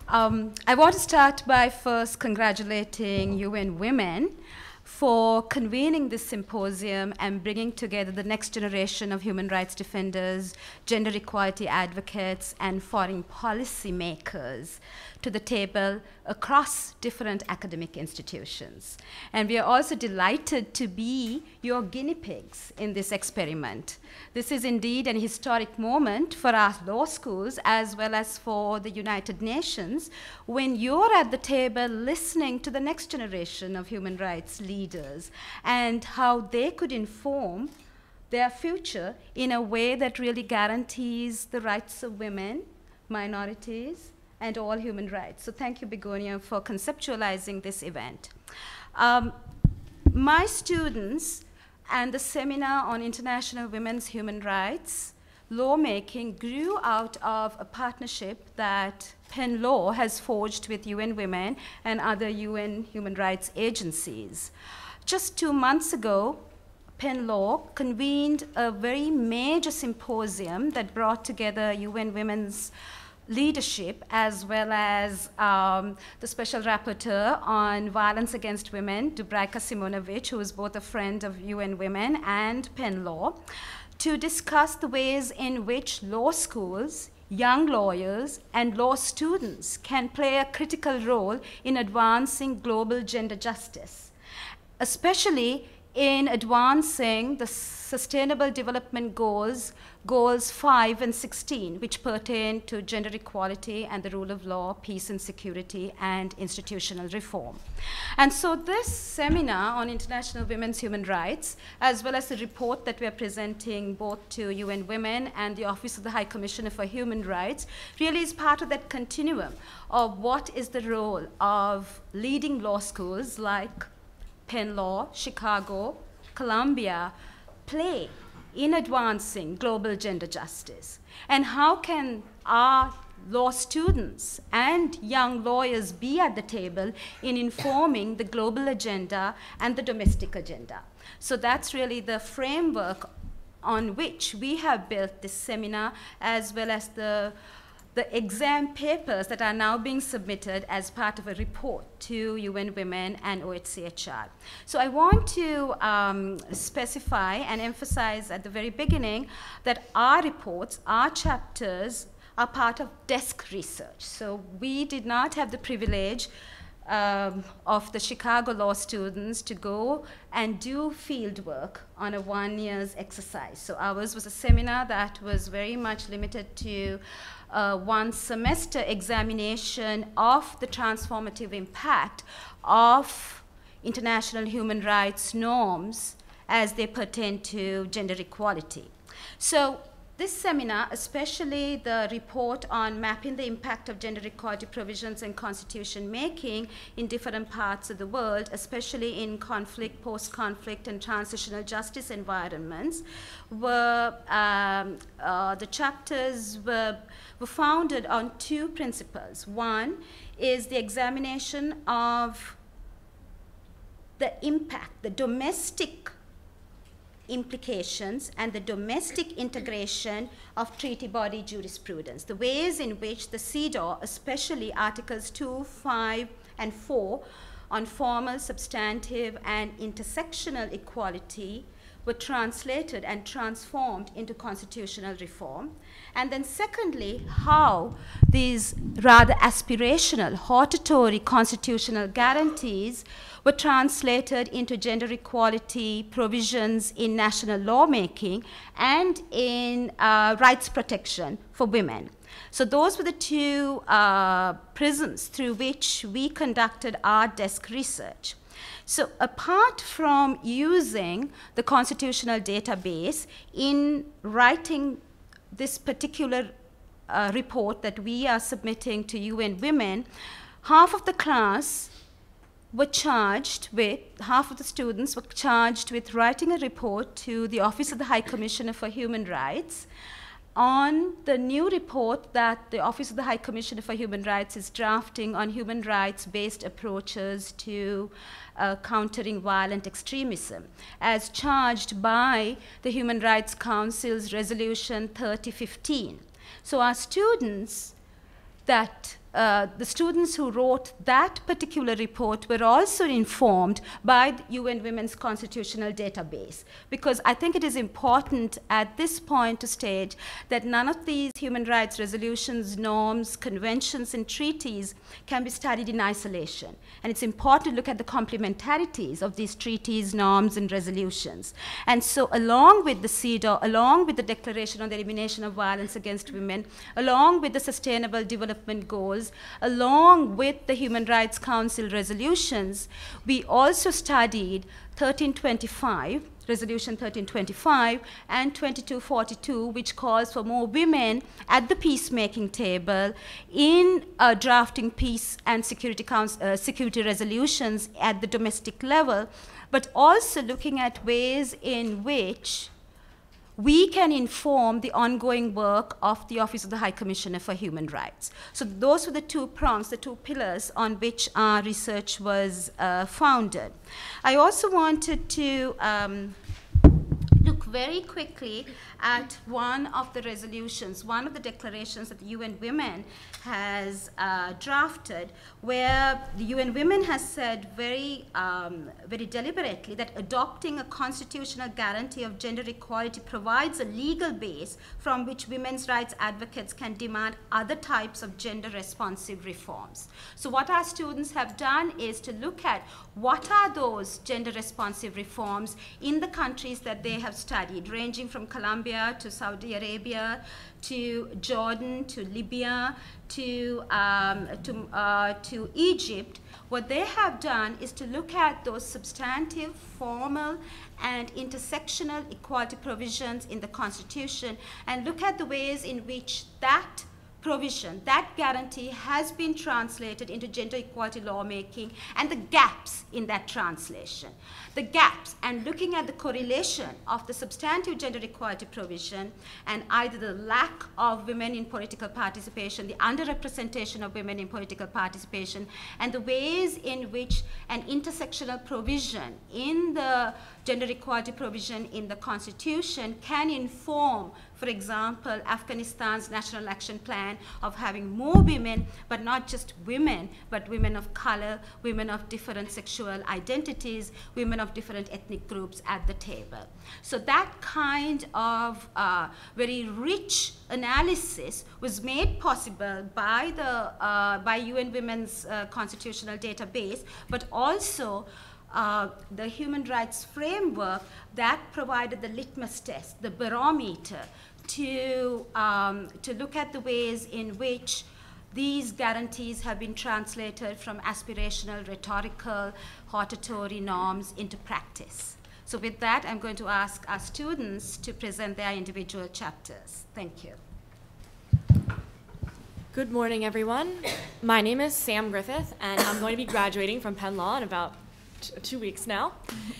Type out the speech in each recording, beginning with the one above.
I want to start by first congratulating UN Women for convening this symposium and bringing together the next generation of human rights defenders, gender equality advocates, and foreign policy makers to the table across different academic institutions. And we are also delighted to be your guinea pigs in this experiment. This is indeed an historic moment for our law schools as well as for the United Nations when you're at the table listening to the next generation of human rights leaders and how they could inform their future in a way that really guarantees the rights of women, minorities, and all human rights. So thank you, Begonia, for conceptualizing this event. My students and the Seminar on International Women's Human Rights Lawmaking grew out of a partnership that Penn Law has forged with UN Women and other UN human rights agencies. Just 2 months ago, Penn Law convened a very major symposium that brought together UN Women's leadership as well as the special rapporteur on violence against women, Dubravka Simonovic, who is both a friend of UN Women and Penn Law, to discuss the ways in which law schools, young lawyers, and law students can play a critical role in advancing global gender justice, especially in advancing the Sustainable Development Goals, Goals 5 and 16, which pertain to gender equality and the rule of law, peace and security, and institutional reform. And so this seminar on international women's human rights, as well as the report that we are presenting both to UN Women and the Office of the High Commissioner for Human Rights, really is part of that continuum of what is the role of leading law schools like Penn Law, Chicago, Columbia, play in advancing global gender justice? And how can our law students and young lawyers be at the table in informing the global agenda and the domestic agenda? So that's really the framework on which we have built this seminar, as well as the exam papers that are now being submitted as part of a report to UN Women and OHCHR. So I want to specify and emphasize at the very beginning that our reports, our chapters, are part of desk research. So we did not have the privilege of the Chicago law students to go and do field work on a 1 year's exercise. So ours was a seminar that was very much limited to 1 semester examination of the transformative impact of international human rights norms as they pertain to gender equality. So this seminar, especially the report on mapping the impact of gender equality provisions and constitution making in different parts of the world, especially in conflict, post-conflict, and transitional justice environments, were the chapters were founded on 2 principles. One is the examination of the impact, the domestic implications and the domestic integration of treaty body jurisprudence, the ways in which the CEDAW, especially Articles 2, 5, and 4 on formal, substantive, and intersectional equality were translated and transformed into constitutional reform. And then secondly, how these rather aspirational, hortatory constitutional guarantees were translated into gender equality provisions in national lawmaking and in rights protection for women. So those were the 2 prisms through which we conducted our desk research. So apart from using the constitutional database in writing this particular report that we are submitting to UN Women, half of the class were charged with, half of the students were charged with writing a report to the Office of the High Commissioner for Human Rights on the new report that the Office of the High Commissioner for Human Rights is drafting on human rights-based approaches to countering violent extremism, as charged by the Human Rights Council's Resolution 3015. So our students that the students who wrote that particular report were also informed by the UN Women's Constitutional Database, because I think it is important at this point to state that none of these human rights resolutions, norms, conventions, and treaties can be studied in isolation. And it's important to look at the complementarities of these treaties, norms, and resolutions. And so along with the CEDAW, along with the Declaration on the Elimination of Violence Against Women, along with the Sustainable Development Goals, along with the Human Rights Council resolutions, we also studied 1325, Resolution 1325, and 2242, which calls for more women at the peacemaking table in drafting peace and security resolutions at the domestic level, but also looking at ways in which we can inform the ongoing work of the Office of the High Commissioner for Human Rights. So those were the two prongs, the two pillars on which our research was founded. I also wanted to look very quickly at one of the resolutions, one of the declarations that the UN Women has drafted, where the UN Women has said very deliberately that adopting a constitutional guarantee of gender equality provides a legal base from which women's rights advocates can demand other types of gender-responsive reforms. So what our students have done is to look at what are those gender-responsive reforms in the countries that they have studied, ranging from Colombia to Saudi Arabia, to Jordan, to Libya, to Egypt. What they have done is to look at those substantive, formal, and intersectional equality provisions in the Constitution and look at the ways in which that provision, that guarantee has been translated into gender equality lawmaking and the gaps in that translation. The gaps, and looking at the correlation of the substantive gender equality provision and either the lack of women in political participation, the underrepresentation of women in political participation, and the ways in which an intersectional provision in the gender equality provision in the Constitution can inform, for example, Afghanistan's National Action Plan of having more women, but not just women, but women of color, women of different sexual identities, women of different ethnic groups at the table. So that kind of very rich analysis was made possible by the UN Women's Constitutional Database, but also the human rights framework that provided the litmus test, the barometer, to look at the ways in which these guarantees have been translated from aspirational, rhetorical, hortatory norms into practice. So with that, I'm going to ask our students to present their individual chapters. Thank you. Good morning, everyone. My name is Sam Griffith, and I'm going to be graduating from Penn Law in about 2 weeks now.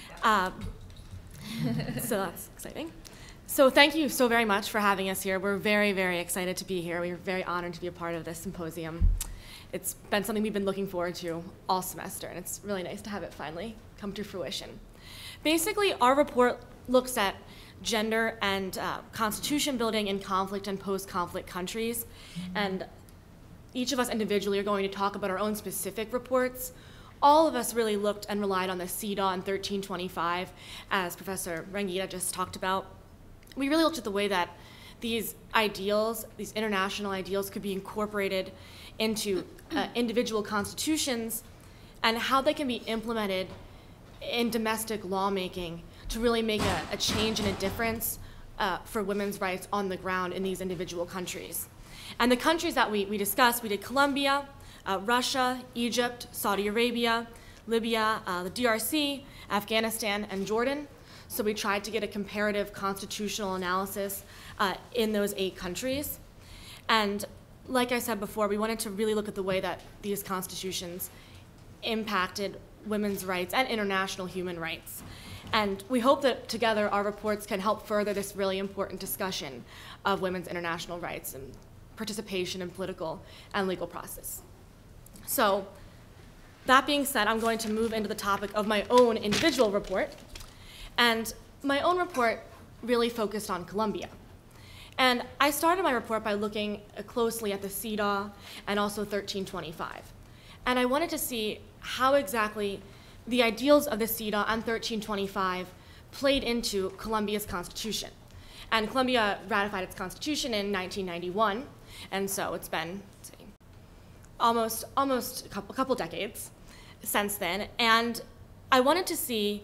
So that's exciting. So thank you so very much for having us here. We're very, very excited to be here. We're very honored to be a part of this symposium. It's been something we've been looking forward to all semester, and it's really nice to have it finally come to fruition. Basically, our report looks at gender and constitution building in conflict and post-conflict countries, and each of us individually are going to talk about our own specific reports. All of us really looked and relied on the CEDAW and 1325, as Professor Rangita just talked about. We really looked at the way that these ideals, these international ideals, could be incorporated into individual constitutions and how they can be implemented in domestic lawmaking to really make a change and a difference for women's rights on the ground in these individual countries. And the countries that we discussed, we did Colombia, Russia, Egypt, Saudi Arabia, Libya, the DRC, Afghanistan, and Jordan. So we tried to get a comparative constitutional analysis in those 8 countries. And like I said before, we wanted to really look at the way that these constitutions impacted women's rights and international human rights. And we hope that together our reports can help further this really important discussion of women's international rights and participation in political and legal process. So that being said, I'm going to move into the topic of my own individual report. And my own report really focused on Colombia. And I started my report by looking closely at the CEDAW and also 1325. And I wanted to see how exactly the ideals of the CEDAW and 1325 played into Colombia's constitution. And Colombia ratified its constitution in 1991, and so it's been almost a couple decades since then. And I wanted to see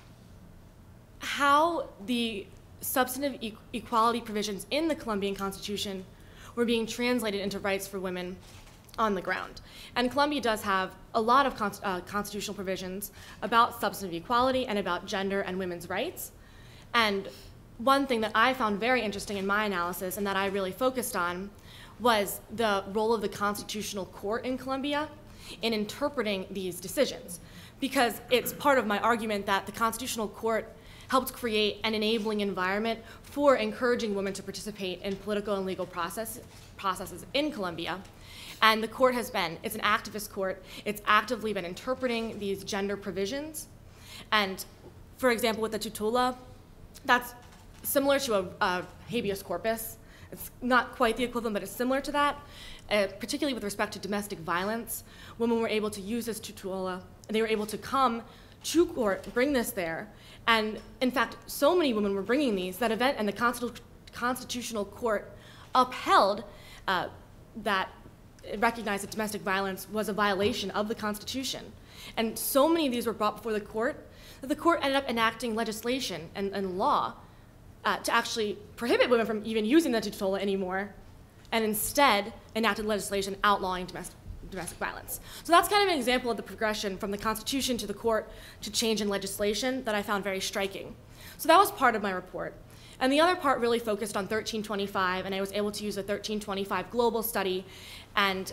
how the substantive equality provisions in the Colombian constitution were being translated into rights for women on the ground. And Colombia does have a lot of constitutional provisions about substantive equality and about gender and women's rights. And one thing that I found very interesting in my analysis and that I really focused on was the role of the Constitutional Court in Colombia in interpreting these decisions, because it's part of my argument that the Constitutional Court helped create an enabling environment for encouraging women to participate in political and legal processes in Colombia. And the court it's an activist court. It's actively been interpreting these gender provisions. And for example, with the tutela, that's similar to a habeas corpus. It's not quite the equivalent, but it's similar to that, particularly with respect to domestic violence. Women were able to use this tutela, and they were able to come to court, bring this there. And in fact, so many women were bringing these that and the Constitutional Court upheld that it recognized that domestic violence was a violation of the Constitution. And so many of these were brought before the court that the court ended up enacting legislation and law to actually prohibit women from even using the tutela anymore, and instead enacted legislation outlawing domestic violence. So that's kind of an example of the progression from the Constitution to the court to change in legislation that I found very striking. So that was part of my report. And the other part really focused on 1325, and I was able to use a 1325 global study. And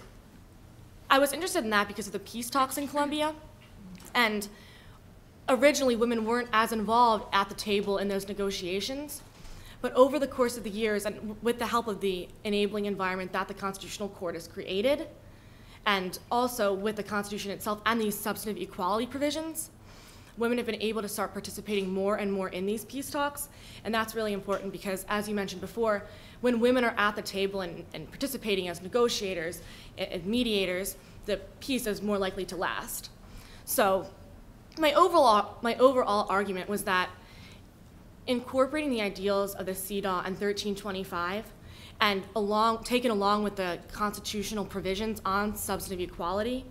I was interested in that because of the peace talks in Colombia. And originally, women weren't as involved at the table in those negotiations. But over the course of the years, and with the help of the enabling environment that the Constitutional Court has created, and also with the Constitution itself and these substantive equality provisions, women have been able to start participating more and more in these peace talks. And that's really important because, as you mentioned before, when women are at the table and participating as negotiators and mediators, the peace is more likely to last. So my overall argument was that incorporating the ideals of the CEDAW and 1325 and taken along with the constitutional provisions on substantive equality,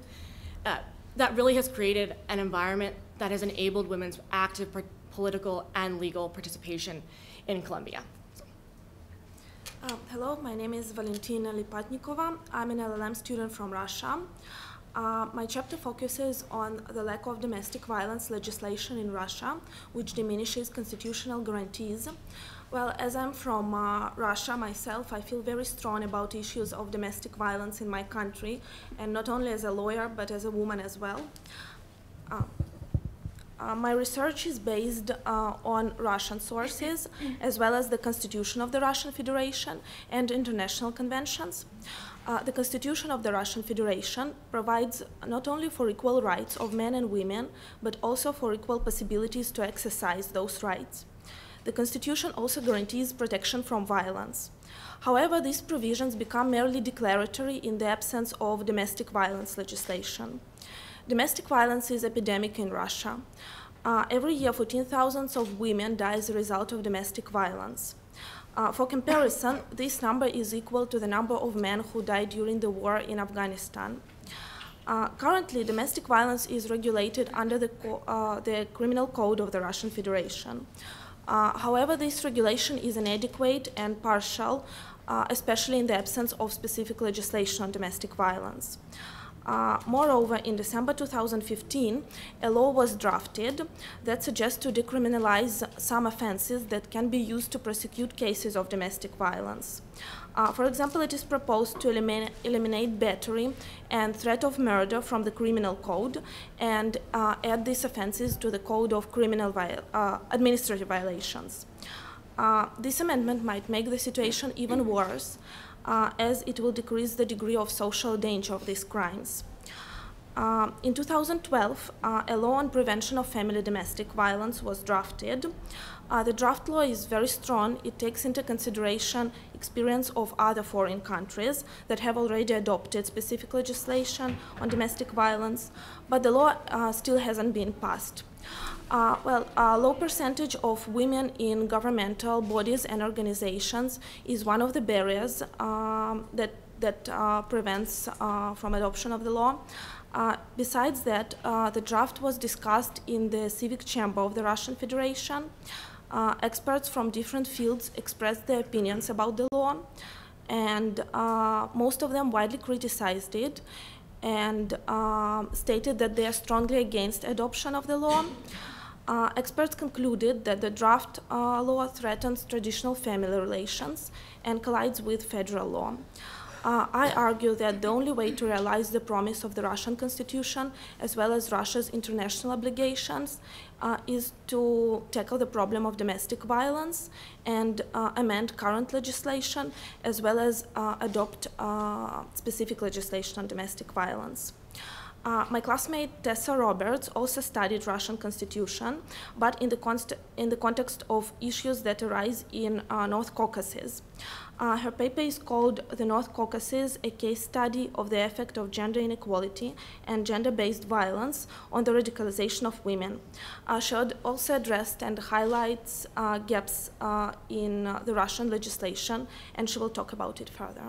that really has created an environment that has enabled women's active political and legal participation in Colombia. Hello, my name is Valentina Lipatnikova. I'm an LLM student from Russia. My chapter focuses on the lack of domestic violence legislation in Russia, which diminishes constitutional guarantees. Well, as I'm from Russia myself, I feel very strong about issues of domestic violence in my country, and not only as a lawyer, but as a woman as well. My research is based on Russian sources, as well as the Constitution of the Russian Federation and international conventions. The Constitution of the Russian Federation provides not only for equal rights of men and women, but also for equal possibilities to exercise those rights. The Constitution also guarantees protection from violence. However, these provisions become merely declaratory in the absence of domestic violence legislation. Domestic violence is epidemic in Russia. Every year, 14,000 of women die as a result of domestic violence. For comparison, this number is equal to the number of men who died during the war in Afghanistan. Currently, domestic violence is regulated under the Criminal Code of the Russian Federation. However, this regulation is inadequate and partial, especially in the absence of specific legislation on domestic violence. Moreover, in December 2015, a law was drafted that suggests to decriminalize some offenses that can be used to prosecute cases of domestic violence. For example, it is proposed to eliminate battery and threat of murder from the criminal code and add these offenses to the code of criminal administrative violations. This amendment might make the situation even worse, as it will decrease the degree of social danger of these crimes. In 2012, a law on prevention of family domestic violence was drafted. The draft law is very strong. It takes into consideration experience of other foreign countries that have already adopted specific legislation on domestic violence, but the law still hasn't been passed. A low percentage of women in governmental bodies and organizations is one of the barriers that prevents from adoption of the law. Besides that, the draft was discussed in the Civic Chamber of the Russian Federation. Experts from different fields expressed their opinions about the law, and most of them widely criticized it and stated that they are strongly against adoption of the law. Experts concluded that the draft law threatens traditional family relations and collides with federal law. I argue that the only way to realize the promise of the Russian Constitution, as well as Russia's international obligations, is to tackle the problem of domestic violence and amend current legislation, as well as adopt specific legislation on domestic violence. My classmate Tessa Roberts also studied Russian Constitution, but in the context of issues that arise in North Caucasus. Her paper is called "The North Caucasus, a case study of the effect of gender inequality and gender-based violence on the radicalization of women." She also addressed and highlights gaps in the Russian legislation, and she will talk about it further.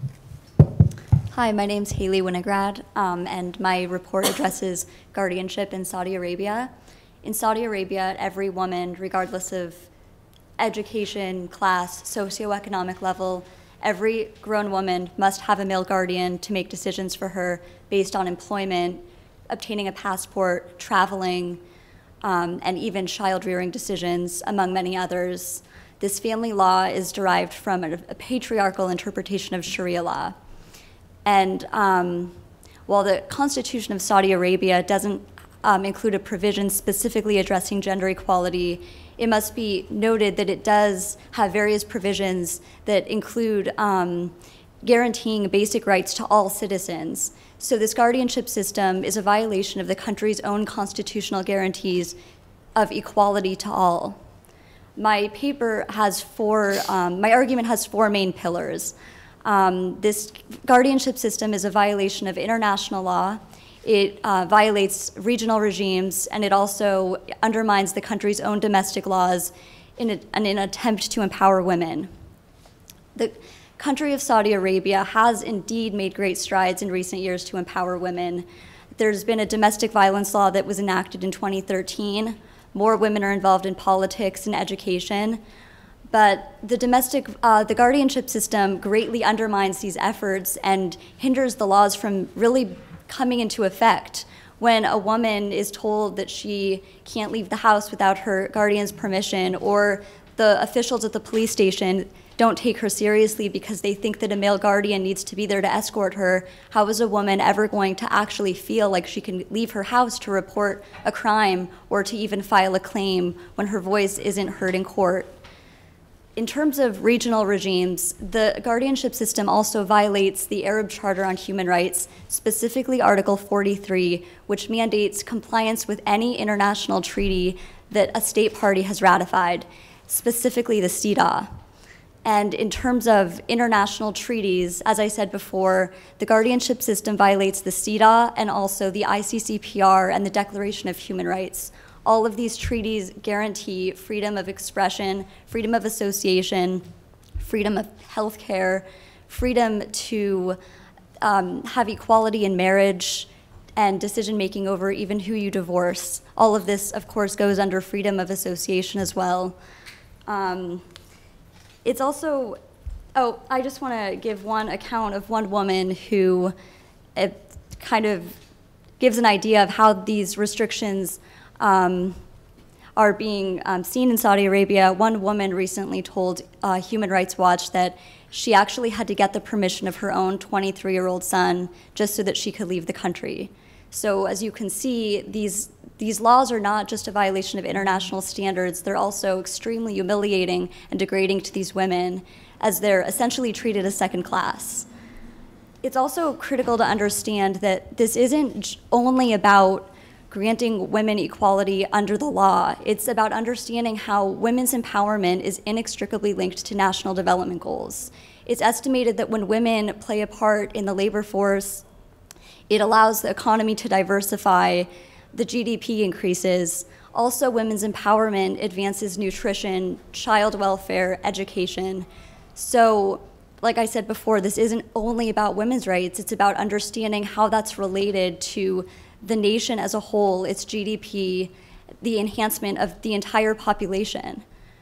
Hi, my name's Haley Winograd, and my report addresses guardianship in Saudi Arabia. In Saudi Arabia, every woman, regardless of education, class, socioeconomic level, every grown woman must have a male guardian to make decisions for her based on employment, obtaining a passport, traveling, and even child-rearing decisions, among many others. This family law is derived from a patriarchal interpretation of Sharia law. And while the Constitution of Saudi Arabia doesn't include a provision specifically addressing gender equality, it must be noted that it does have various provisions that include guaranteeing basic rights to all citizens. So this guardianship system is a violation of the country's own constitutional guarantees of equality to all. My paper has my argument has four main pillars. This guardianship system is a violation of international law. It violates regional regimes, and it also undermines the country's own domestic laws in an attempt to empower women. The country of Saudi Arabia has indeed made great strides in recent years to empower women. There's been a domestic violence law that was enacted in 2013. More women are involved in politics and education. But the guardianship system greatly undermines these efforts and hinders the laws from really coming into effect. When a woman is told that she can't leave the house without her guardian's permission, or the officials at the police station don't take her seriously because they think that a male guardian needs to be there to escort her, how is a woman ever going to actually feel like she can leave her house to report a crime or to even file a claim when her voice isn't heard in court? In terms of regional regimes, the guardianship system also violates the Arab Charter on Human Rights, specifically Article 43, which mandates compliance with any international treaty that a state party has ratified, specifically the CEDAW. And in terms of international treaties, as I said before, the guardianship system violates the CEDAW and also the ICCPR and the Declaration of Human Rights. All of these treaties guarantee freedom of expression, freedom of association, freedom of health care, freedom to have equality in marriage and decision-making over even who you divorce. All of this, of course, goes under freedom of association as well. It's also, I just want to give one account of one woman who kind of gives an idea of how these restrictions are being seen in Saudi Arabia. One woman recently told Human Rights Watch that she actually had to get the permission of her own 23-year-old son just so that she could leave the country. So as you can see, these laws are not just a violation of international standards, they're also extremely humiliating and degrading to these women as they're essentially treated as second class. it's also critical to understand that this isn't only about granting women equality under the law. It's about understanding how women's empowerment is inextricably linked to national development goals. It's estimated that when women play a part in the labor force, it allows the economy to diversify, the GDP increases. Also, women's empowerment advances nutrition, child welfare, education. So, like I said before, this isn't only about women's rights, it's about understanding how that's related to the nation as a whole, its GDP, the enhancement of the entire population.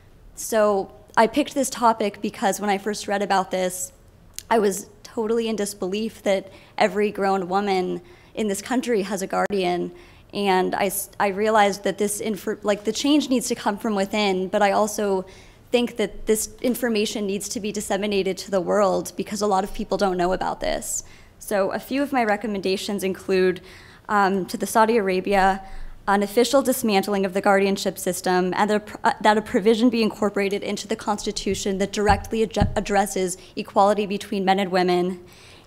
So I picked this topic because when I first read about this, I was totally in disbelief that every grown woman in this country has a guardian. And I realized that the change needs to come from within, but I also think that this information needs to be disseminated to the world because a lot of people don't know about this. So a few of my recommendations include to the Saudi Arabia, an official dismantling of the guardianship system, and that a provision be incorporated into the Constitution that directly addresses equality between men and women,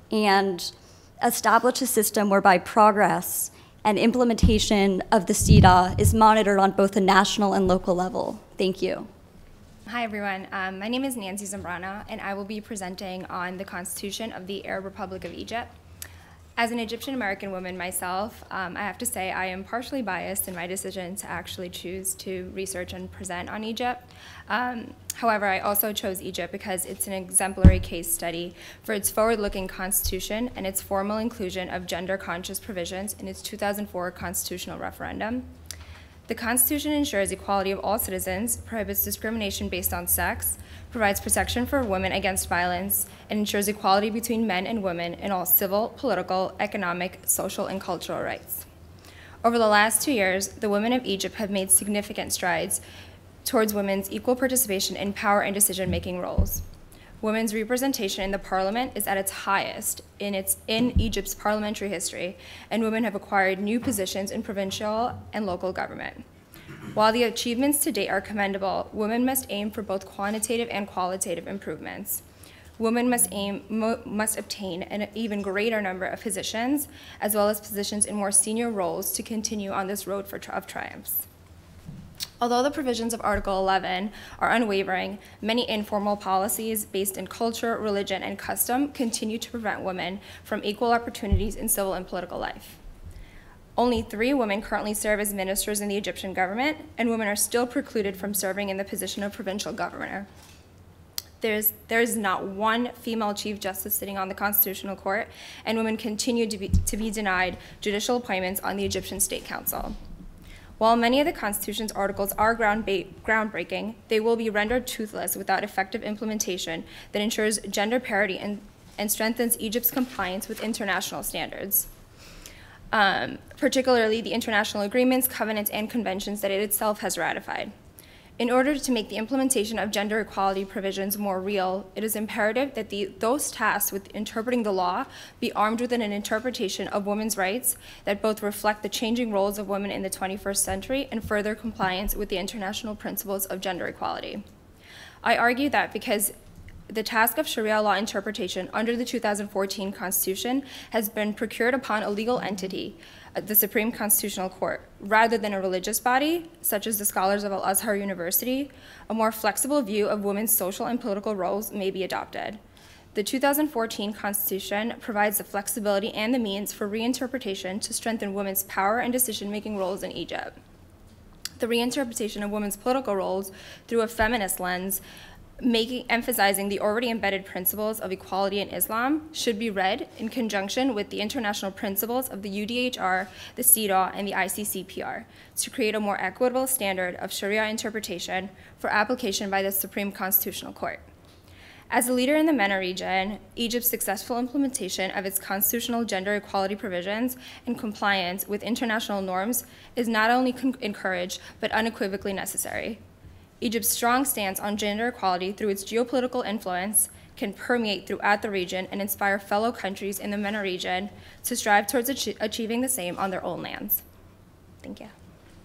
and establish a system whereby progress and implementation of the CEDAW is monitored on both a national and local level. Thank you. Hi everyone, my name is Nancy Zambrana and I will be presenting on the Constitution of the Arab Republic of Egypt. As an Egyptian American woman myself, I have to say I am partially biased in my decision to actually choose to research and present on Egypt. However, I also chose Egypt because it's an exemplary case study for its forward-looking constitution and its formal inclusion of gender-conscious provisions in its 2004 constitutional referendum. The Constitution ensures equality of all citizens, prohibits discrimination based on sex, provides protection for women against violence, and ensures equality between men and women in all civil, political, economic, social, and cultural rights. Over the last 2 years, the women of Egypt have made significant strides towards women's equal participation in power and decision-making roles. Women's representation in the parliament is at its highest in Egypt's parliamentary history, and women have acquired new positions in provincial and local government. While the achievements to date are commendable, women must aim for both quantitative and qualitative improvements. Women must obtain an even greater number of positions, as well as positions in more senior roles to continue on this road of triumphs. Although the provisions of Article 11 are unwavering, many informal policies based in culture, religion, and custom continue to prevent women from equal opportunities in civil and political life. Only 3 women currently serve as ministers in the Egyptian government, and women are still precluded from serving in the position of provincial governor. There is not one female chief justice sitting on the Constitutional Court, and women continue to be denied judicial appointments on the Egyptian State Council. While many of the Constitution's articles are groundbreaking, they will be rendered toothless without effective implementation that ensures gender parity and strengthens Egypt's compliance with international standards, particularly the international agreements, covenants, and conventions that it itself has ratified. In order to make the implementation of gender equality provisions more real, it is imperative that those tasked with interpreting the law be armed with an interpretation of women's rights that both reflect the changing roles of women in the 21st century and further compliance with the international principles of gender equality. I argue that because the task of Sharia law interpretation under the 2014 Constitution has been procured upon a legal entity, the Supreme Constitutional Court, rather than a religious body, such as the scholars of Al-Azhar University, a more flexible view of women's social and political roles may be adopted. The 2014 Constitution provides the flexibility and the means for reinterpretation to strengthen women's power and decision-making roles in Egypt. The reinterpretation of women's political roles through a feminist lens, emphasizing the already embedded principles of equality in Islam, should be read in conjunction with the international principles of the UDHR, the CEDAW, and the ICCPR to create a more equitable standard of Sharia interpretation for application by the Supreme Constitutional Court. As a leader in the MENA region, Egypt's successful implementation of its constitutional gender equality provisions and compliance with international norms is not only encouraged, but unequivocally necessary. Egypt's strong stance on gender equality through its geopolitical influence can permeate throughout the region and inspire fellow countries in the MENA region to strive towards achieving the same on their own lands. Thank you.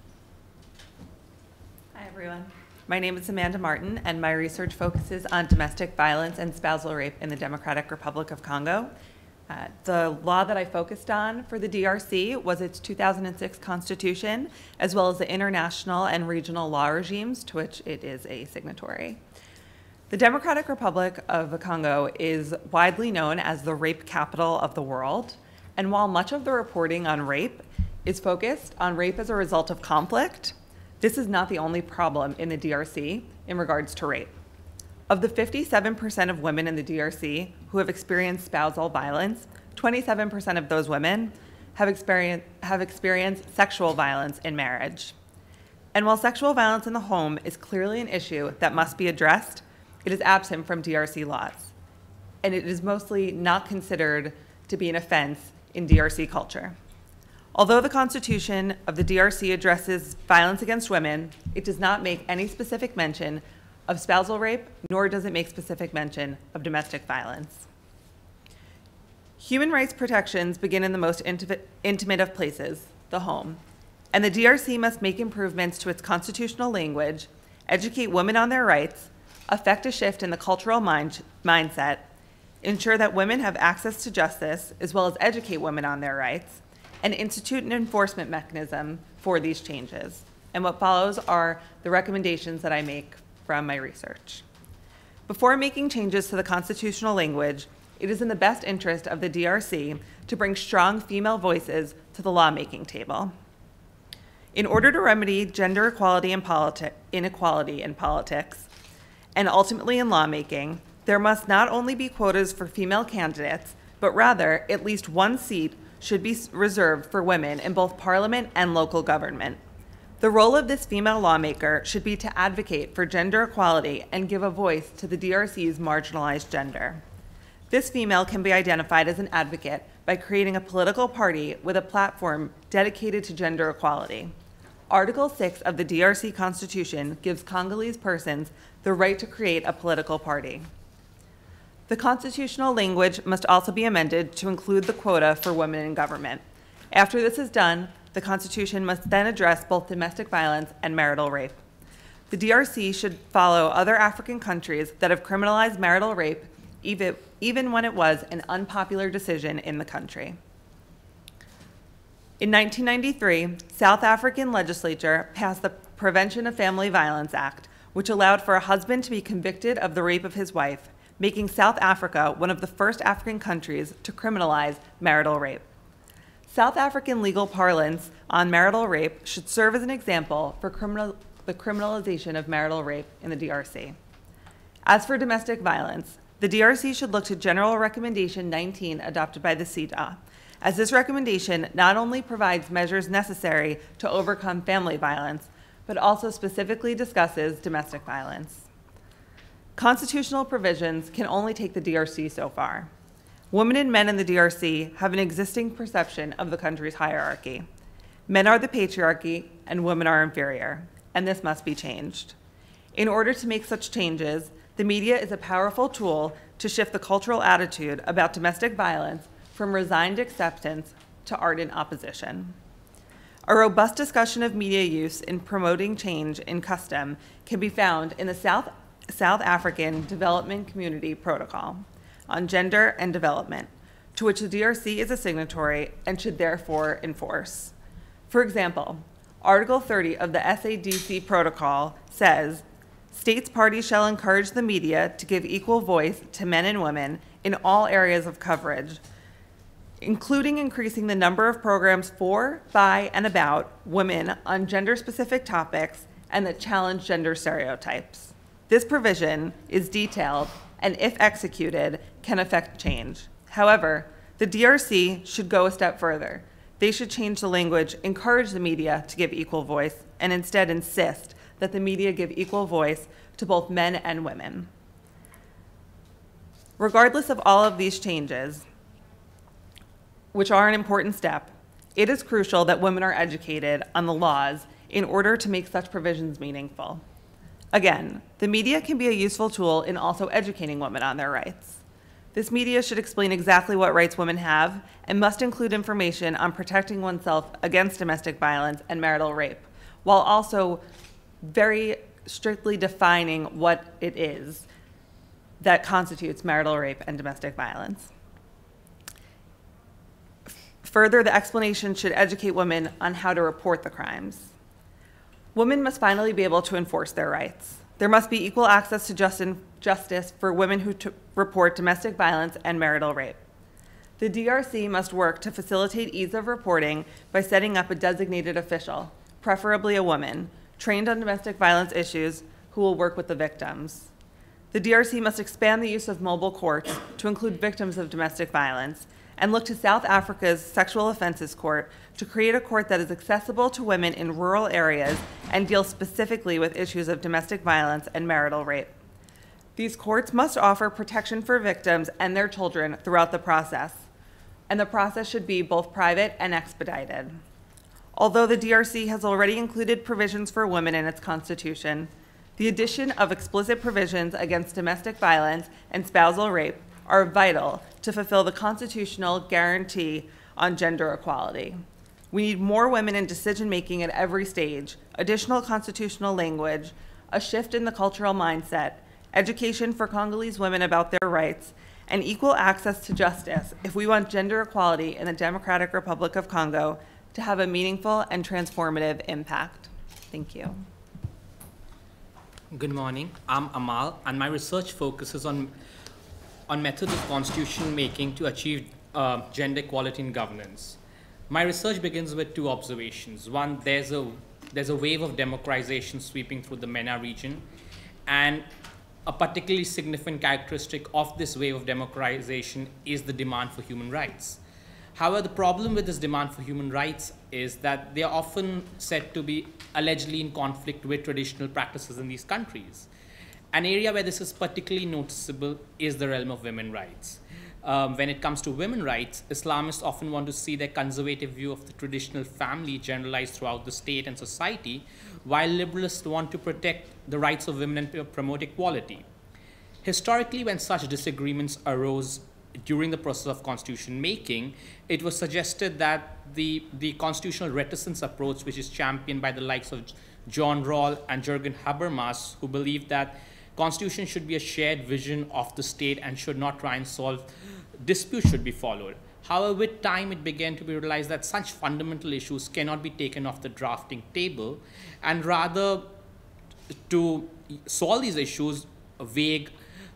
Hi, everyone. My name is Amanda Martin, and my research focuses on domestic violence and spousal rape in the Democratic Republic of Congo. The law that I focused on for the DRC was its 2006 constitution, as well as the international and regional law regimes to which it is a signatory. The Democratic Republic of the Congo is widely known as the rape capital of the world, and while much of the reporting on rape is focused on rape as a result of conflict, this is not the only problem in the DRC in regards to rape. Of the 57% of women in the DRC who have experienced spousal violence, 27% of those women have experienced sexual violence in marriage. And while sexual violence in the home is clearly an issue that must be addressed, it is absent from DRC laws, and it is mostly not considered to be an offense in DRC culture. Although the Constitution of the DRC addresses violence against women, it does not make any specific mention of spousal rape, nor does it make specific mention of domestic violence. Human rights protections begin in the most intimate of places, the home, and the DRC must make improvements to its constitutional language, educate women on their rights, affect a shift in the cultural mindset, ensure that women have access to justice, as well as educate women on their rights, and institute an enforcement mechanism for these changes. And what follows are the recommendations that I make from my research. Before making changes to the constitutional language, it is in the best interest of the DRC to bring strong female voices to the lawmaking table. In order to remedy gender inequality in politics, and ultimately in lawmaking, there must not only be quotas for female candidates, but rather at least one seat should be reserved for women in both parliament and local government. The role of this female lawmaker should be to advocate for gender equality and give a voice to the DRC's marginalized gender. This female can be identified as an advocate by creating a political party with a platform dedicated to gender equality. Article 6 of the DRC Constitution gives Congolese persons the right to create a political party. The constitutional language must also be amended to include the quota for women in government. After this is done, the Constitution must then address both domestic violence and marital rape. The DRC should follow other African countries that have criminalized marital rape, even when it was an unpopular decision in the country. In 1993, South African legislature passed the Prevention of Family Violence Act, which allowed for a husband to be convicted of the rape of his wife, making South Africa one of the first African countries to criminalize marital rape. South African legal parlance on marital rape should serve as an example for the criminalization of marital rape in the DRC. As for domestic violence, the DRC should look to General Recommendation 19 adopted by the CEDAW, as this recommendation not only provides measures necessary to overcome family violence, but also specifically discusses domestic violence. Constitutional provisions can only take the DRC so far. Women and men in the DRC have an existing perception of the country's hierarchy. Men are the patriarchy and women are inferior, and this must be changed. In order to make such changes, the media is a powerful tool to shift the cultural attitude about domestic violence from resigned acceptance to ardent opposition. A robust discussion of media use in promoting change in custom can be found in the South African Development Community Protocol on Gender and Development, to which the DRC is a signatory and should therefore enforce. For example, Article 30 of the SADC Protocol says, states parties shall encourage the media to give equal voice to men and women in all areas of coverage, including increasing the number of programs for, by, and about women on gender-specific topics and that challenge gender stereotypes. This provision is detailed and, if executed, can affect change. However, the DRC should go a step further. They should change the language, encourage the media to give equal voice, and instead insist that the media give equal voice to both men and women. Regardless of all of these changes, which are an important step, it is crucial that women are educated on the laws in order to make such provisions meaningful. Again, the media can be a useful tool in also educating women on their rights. This media should explain exactly what rights women have and must include information on protecting oneself against domestic violence and marital rape, while also very strictly defining what it is that constitutes marital rape and domestic violence. Further, the explanation should educate women on how to report the crimes. Women must finally be able to enforce their rights. There must be equal access to justice for women who report domestic violence and marital rape. The DRC must work to facilitate ease of reporting by setting up a designated official, preferably a woman, trained on domestic violence issues who will work with the victims. The DRC must expand the use of mobile courts to include victims of domestic violence and look to South Africa's Sexual Offences Court to create a court that is accessible to women in rural areas and deals specifically with issues of domestic violence and marital rape. These courts must offer protection for victims and their children throughout the process, and the process should be both private and expedited. Although the DRC has already included provisions for women in its constitution, the addition of explicit provisions against domestic violence and spousal rape are vital to fulfill the constitutional guarantee on gender equality. We need more women in decision-making at every stage, additional constitutional language, a shift in the cultural mindset, education for Congolese women about their rights, and equal access to justice if we want gender equality in the Democratic Republic of Congo to have a meaningful and transformative impact. Thank you. Good morning. I'm Amal, and my research focuses on methods of constitution making to achieve gender equality in governance. My research begins with two observations. One, there's a wave of democratization sweeping through the MENA region, and a particularly significant characteristic of this wave of democratization is the demand for human rights. However, the problem with this demand for human rights is that they are often said to be allegedly in conflict with traditional practices in these countries. An area where this is particularly noticeable is the realm of women's rights. When it comes to women's rights, Islamists often want to see their conservative view of the traditional family generalized throughout the state and society, while liberalists want to protect the rights of women and promote equality. Historically, when such disagreements arose during the process of constitution making, it was suggested that the constitutional reticence approach, which is championed by the likes of John Rawls and Jürgen Habermas, who believed that constitution should be a shared vision of the state and should not try and solve disputes, should be followed. However, with time, it began to be realized that such fundamental issues cannot be taken off the drafting table, and rather to solve these issues, vague,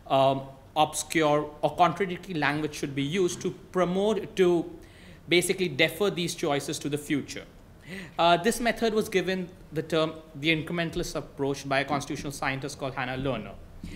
obscure or contradictory language should be used to basically defer these choices to the future. This method was given the term the incrementalist approach by a constitutional scientist called Hannah Lerner.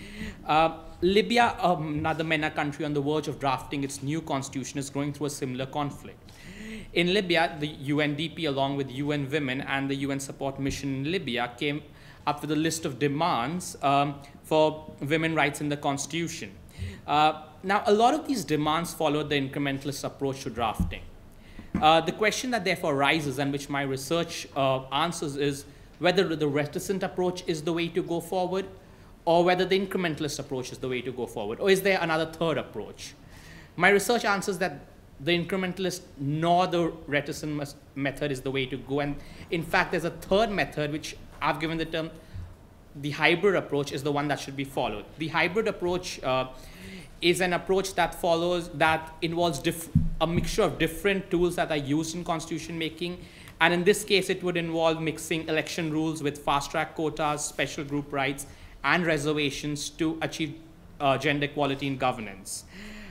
Libya, another MENA country on the verge of drafting its new constitution, is going through a similar conflict. In Libya, the UNDP, along with UN Women and the UN Support Mission in Libya, came up with a list of demands for women's rights in the constitution. Now, a lot of these demands followed the incrementalist approach to drafting. The question that therefore arises, and which my research answers, is whether the reticent approach is the way to go forward, or whether the incrementalist approach is the way to go forward, or is there another third approach? My research answers that the incrementalist nor the reticent method is the way to go, and in fact there's a third method which I've given the term the hybrid approach is the one that should be followed. The hybrid approach is an approach that involves a mixture of different tools that are used in constitution making, and in this case it would involve mixing election rules with fast-track quotas, special group rights, and reservations to achieve gender equality in governance.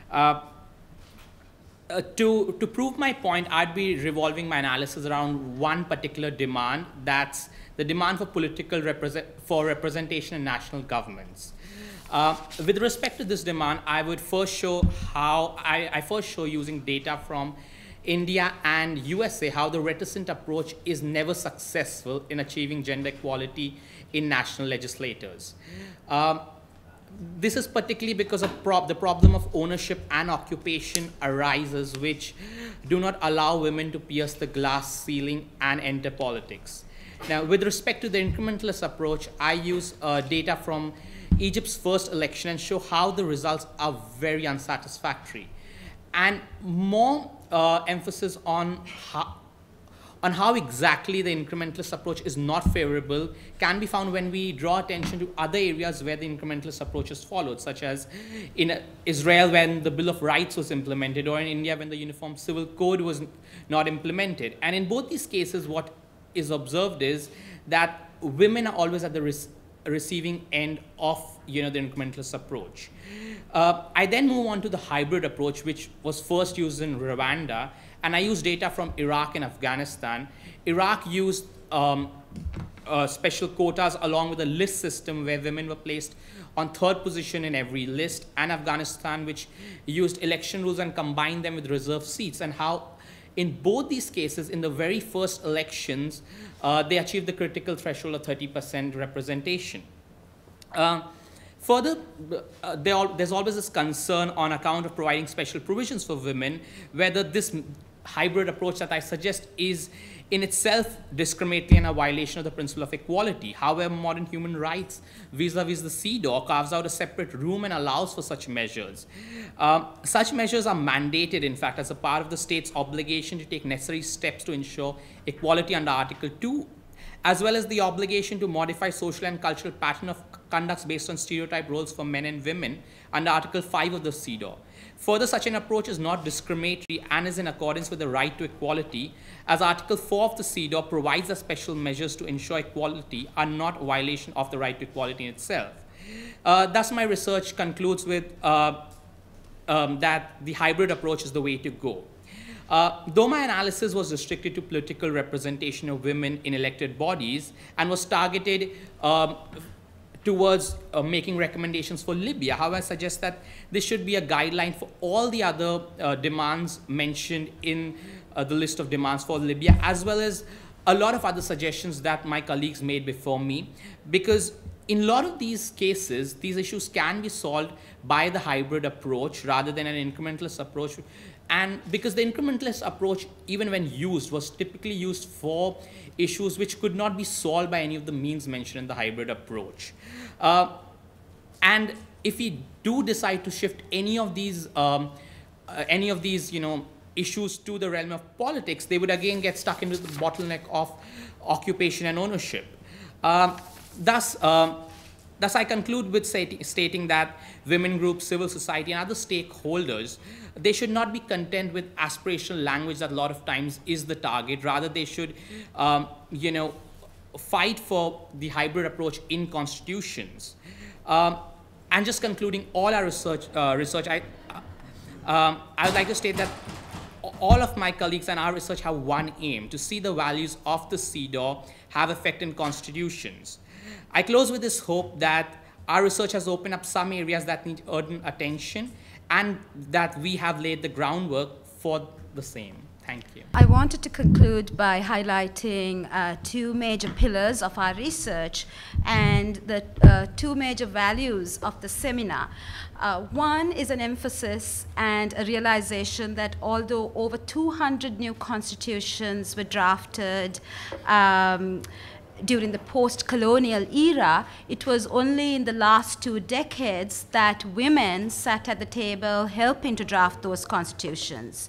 To prove my point, I'd be revolving my analysis around one particular demand, that's the demand for representation in national governments. With respect to this demand, I would first show I first show using data from India and USA how the reticent approach is never successful in achieving gender equality in national legislators. This is particularly because of the problem of ownership and occupation arises, which do not allow women to pierce the glass ceiling and enter politics. Now, with respect to the incrementalist approach, I use data from Egypt's first election and show how the results are very unsatisfactory. And more emphasis on on how exactly the incrementalist approach is not favorable can be found when we draw attention to other areas where the incrementalist approach is followed, such as in Israel when the Bill of Rights was implemented, or in India when the Uniform Civil Code was not implemented. And in both these cases, what is observed is that women are always at the receiving end of the incrementalist approach. I then move on to the hybrid approach, which was first used in Rwanda, and I used data from Iraq and Afghanistan. Iraq used special quotas along with a list system where women were placed on third position in every list, and Afghanistan, which used election rules and combined them with reserved seats, and how in both these cases, in the very first elections, they achieved the critical threshold of 30% representation. Further, there's always this concern on account of providing special provisions for women, whether this hybrid approach that I suggest is in itself discriminatory and a violation of the principle of equality. However, modern human rights vis-a-vis the CEDAW carves out a separate room and allows for such measures. Such measures are mandated, in fact, as a part of the state's obligation to take necessary steps to ensure equality under Article 2, as well as the obligation to modify social and cultural pattern of conducts based on stereotype roles for men and women under Article 5 of the CEDAW. Further, such an approach is not discriminatory and is in accordance with the right to equality, as Article 4 of the CEDAW provides that special measures to ensure equality are not a violation of the right to equality in itself. Thus, my research concludes with that the hybrid approach is the way to go. Though my analysis was restricted to political representation of women in elected bodies and was targeted towards making recommendations for Libya, however, I suggest that this should be a guideline for all the other demands mentioned in the list of demands for Libya, as well as a lot of other suggestions that my colleagues made before me, because in a lot of these cases, these issues can be solved by the hybrid approach rather than an incrementalist approach. And because the incrementalist approach, even when used, was typically used for issues which could not be solved by any of the means mentioned in the hybrid approach. And if we do decide to shift any of these issues to the realm of politics, they would again get stuck into the bottleneck of occupation and ownership. Thus, I conclude with stating that women groups, civil society, and other stakeholders, they should not be content with aspirational language that a lot of times is the target. Rather, they should, fight for the hybrid approach in constitutions. And just concluding all our research, I would like to state that all of my colleagues and our research have one aim: to see the values of the CEDAW have effect in constitutions. I close with this hope that our research has opened up some areas that need urgent attention, and that we have laid the groundwork for the same. Thank you. I wanted to conclude by highlighting two major pillars of our research and the two major values of the seminar. One is an emphasis and a realization that although over 200 new constitutions were drafted during the post-colonial era, it was only in the last 2 decades that women sat at the table helping to draft those constitutions.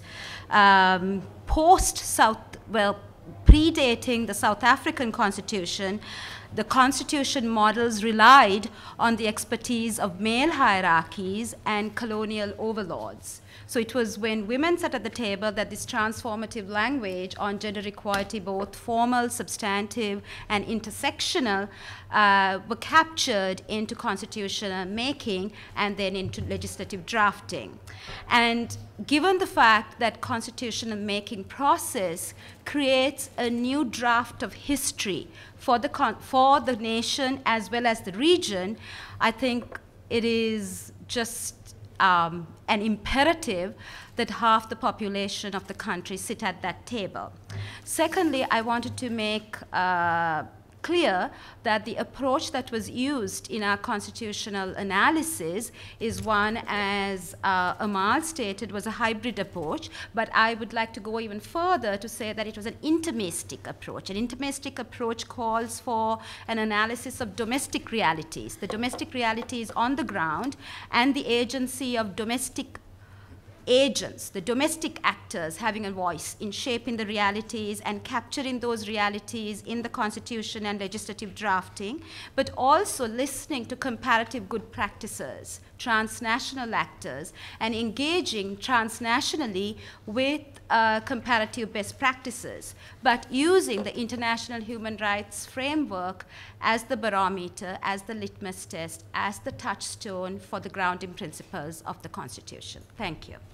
Predating the South African Constitution, the Constitution models relied on the expertise of male hierarchies and colonial overlords. So it was when women sat at the table that this transformative language on gender equality, both formal, substantive, and intersectional, were captured into constitutional making and then into legislative drafting. And given the fact that constitutional making process creates a new draft of history for the nation as well as the region, I think it is just an imperative that half the population of the country sit at that table. Secondly, I wanted to make clear that the approach that was used in our constitutional analysis is one, as Amal stated, was a hybrid approach, but I would like to go even further to say that it was an intermistic approach. An intermistic approach calls for an analysis of domestic realities, the domestic realities on the ground, and the agency of domestic agents, the domestic actors having a voice in shaping the realities and capturing those realities in the Constitution and legislative drafting, but also listening to comparative good practices, transnational actors, and engaging transnationally with comparative best practices, but using the international human rights framework as the barometer, as the litmus test, as the touchstone for the grounding principles of the Constitution. Thank you.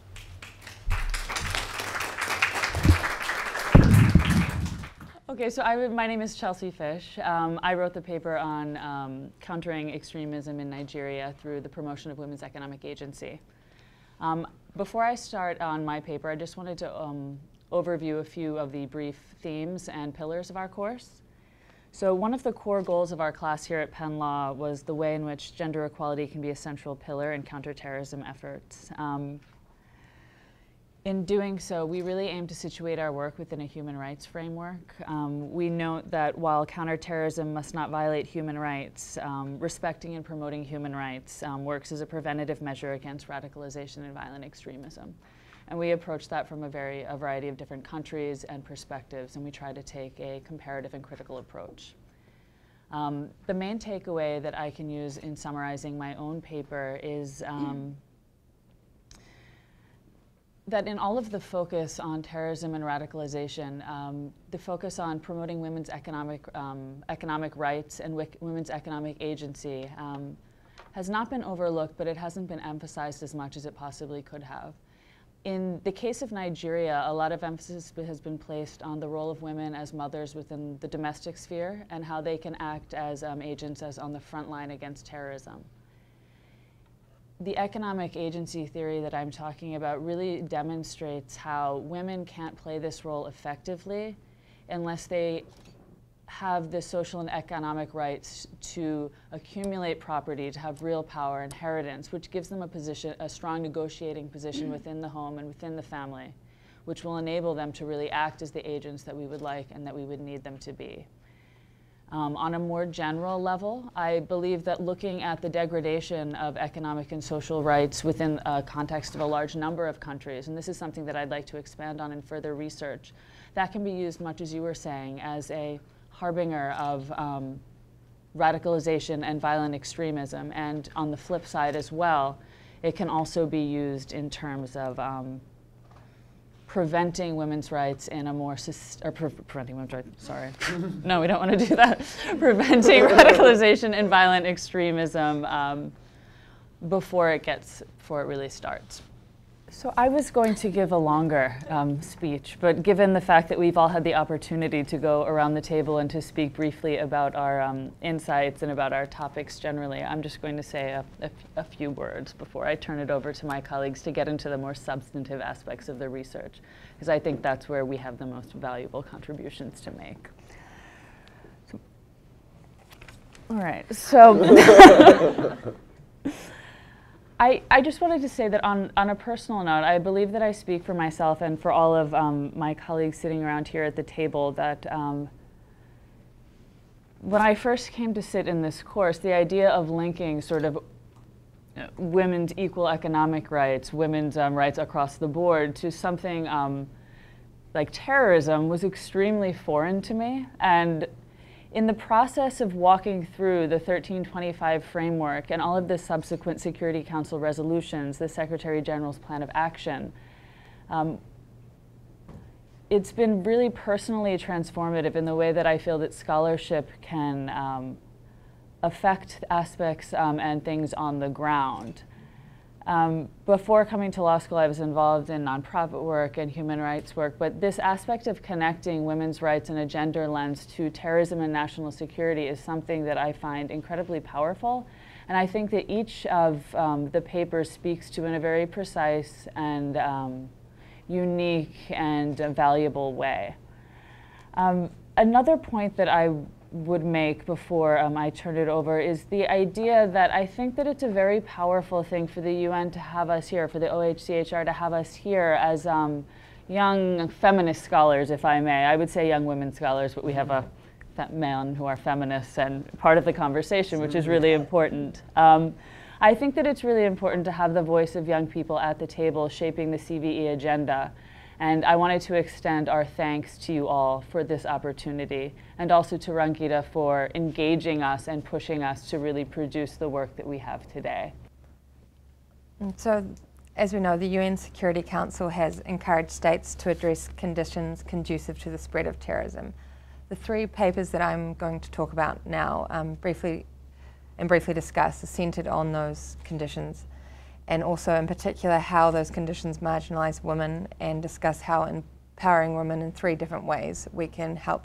Okay, so my name is Chelsea Fish. I wrote the paper on countering extremism in Nigeria through the promotion of women's economic agency. Before I start on my paper, I just wanted to overview a few of the brief themes and pillars of our course. So one of the core goals of our class here at Penn Law was the way in which gender equality can be a central pillar in counterterrorism efforts. In doing so, we really aim to situate our work within a human rights framework. We note that while counterterrorism must not violate human rights, respecting and promoting human rights works as a preventative measure against radicalization and violent extremism. And we approach that from a variety of different countries and perspectives, and we try to take a comparative and critical approach. The main takeaway that I can use in summarizing my own paper is that in all of the focus on terrorism and radicalization, the focus on promoting women's economic rights and women's economic agency has not been overlooked, but it hasn't been emphasized as much as it possibly could have. In the case of Nigeria, a lot of emphasis has been placed on the role of women as mothers within the domestic sphere and how they can act as agents as on the front line against terrorism. The economic agency theory that I'm talking about really demonstrates how women can't play this role effectively unless they have the social and economic rights to accumulate property, to have real power, inheritance, which gives them a strong negotiating position within the home and within the family, which will enable them to really act as the agents that we would like and that we would need them to be. On a more general level, I believe that looking at the degradation of economic and social rights within a context of a large number of countries, and this is something that I'd like to expand on in further research, that can be used, much as you were saying, as a harbinger of radicalization and violent extremism. And on the flip side as well, it can also be used in terms of preventing women's rights in a more, preventing women's rights, sorry. No, we don't want to do that. Preventing radicalization and violent extremism before it really starts. So I was going to give a longer speech, but given the fact that we've all had the opportunity to go around the table and to speak briefly about our insights and about our topics generally, I'm just going to say a few words before I turn it over to my colleagues to get into the more substantive aspects of the research, because I think that's where we have the most valuable contributions to make. So, all right, so I just wanted to say that on a personal note, I believe that I speak for myself and for all of my colleagues sitting around here at the table that when I first came to sit in this course, the idea of linking sort of women's equal economic rights, women's rights across the board to something like terrorism was extremely foreign to me. And in the process of walking through the 1325 framework and all of the subsequent Security Council resolutions, the Secretary General's plan of action, it's been really personally transformative in the way that I feel that scholarship can affect aspects and things on the ground. Before coming to law school, I was involved in nonprofit work and human rights work, but this aspect of connecting women's rights in a gender lens to terrorism and national security is something that I find incredibly powerful. And I think that each of the papers speaks to in a very precise and unique and valuable way. Another point that I would make before I turn it over is the idea that I think that it's a very powerful thing for the UN to have us here, for the OHCHR to have us here as young feminist scholars, if I may. I would say young women scholars, but we have men who are feminists and part of the conversation, which is really important. I think that it's really important to have the voice of young people at the table shaping the CVE agenda. And I wanted to extend our thanks to you all for this opportunity, and also to Rangita for engaging us and pushing us to really produce the work that we have today. And so, as we know, the UN Security Council has encouraged states to address conditions conducive to the spread of terrorism. The three papers that I'm going to talk about now briefly discuss are centred on those conditions, and also in particular how those conditions marginalise women, and discuss how empowering women in three different ways we can help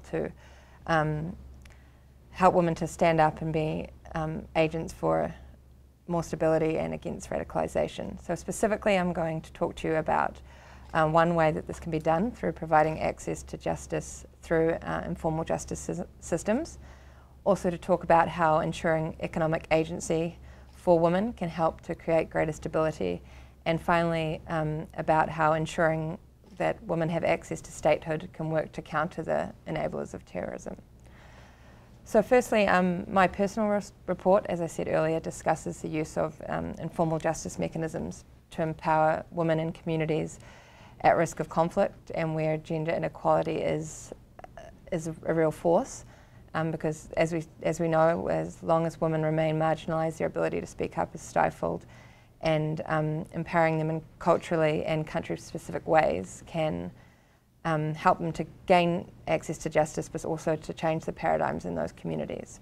women to stand up and be agents for more stability and against radicalisation. So specifically I'm going to talk to you about one way that this can be done through providing access to justice through informal justice systems. Also to talk about how ensuring economic agency for women can help to create greater stability, and finally about how ensuring that women have access to statehood can work to counter the enablers of terrorism. So firstly, my personal report, as I said earlier, discusses the use of informal justice mechanisms to empower women in communities at risk of conflict and where gender inequality is a real force. Because as we know, as long as women remain marginalised, their ability to speak up is stifled, and empowering them in culturally and country-specific ways can help them to gain access to justice, but also to change the paradigms in those communities.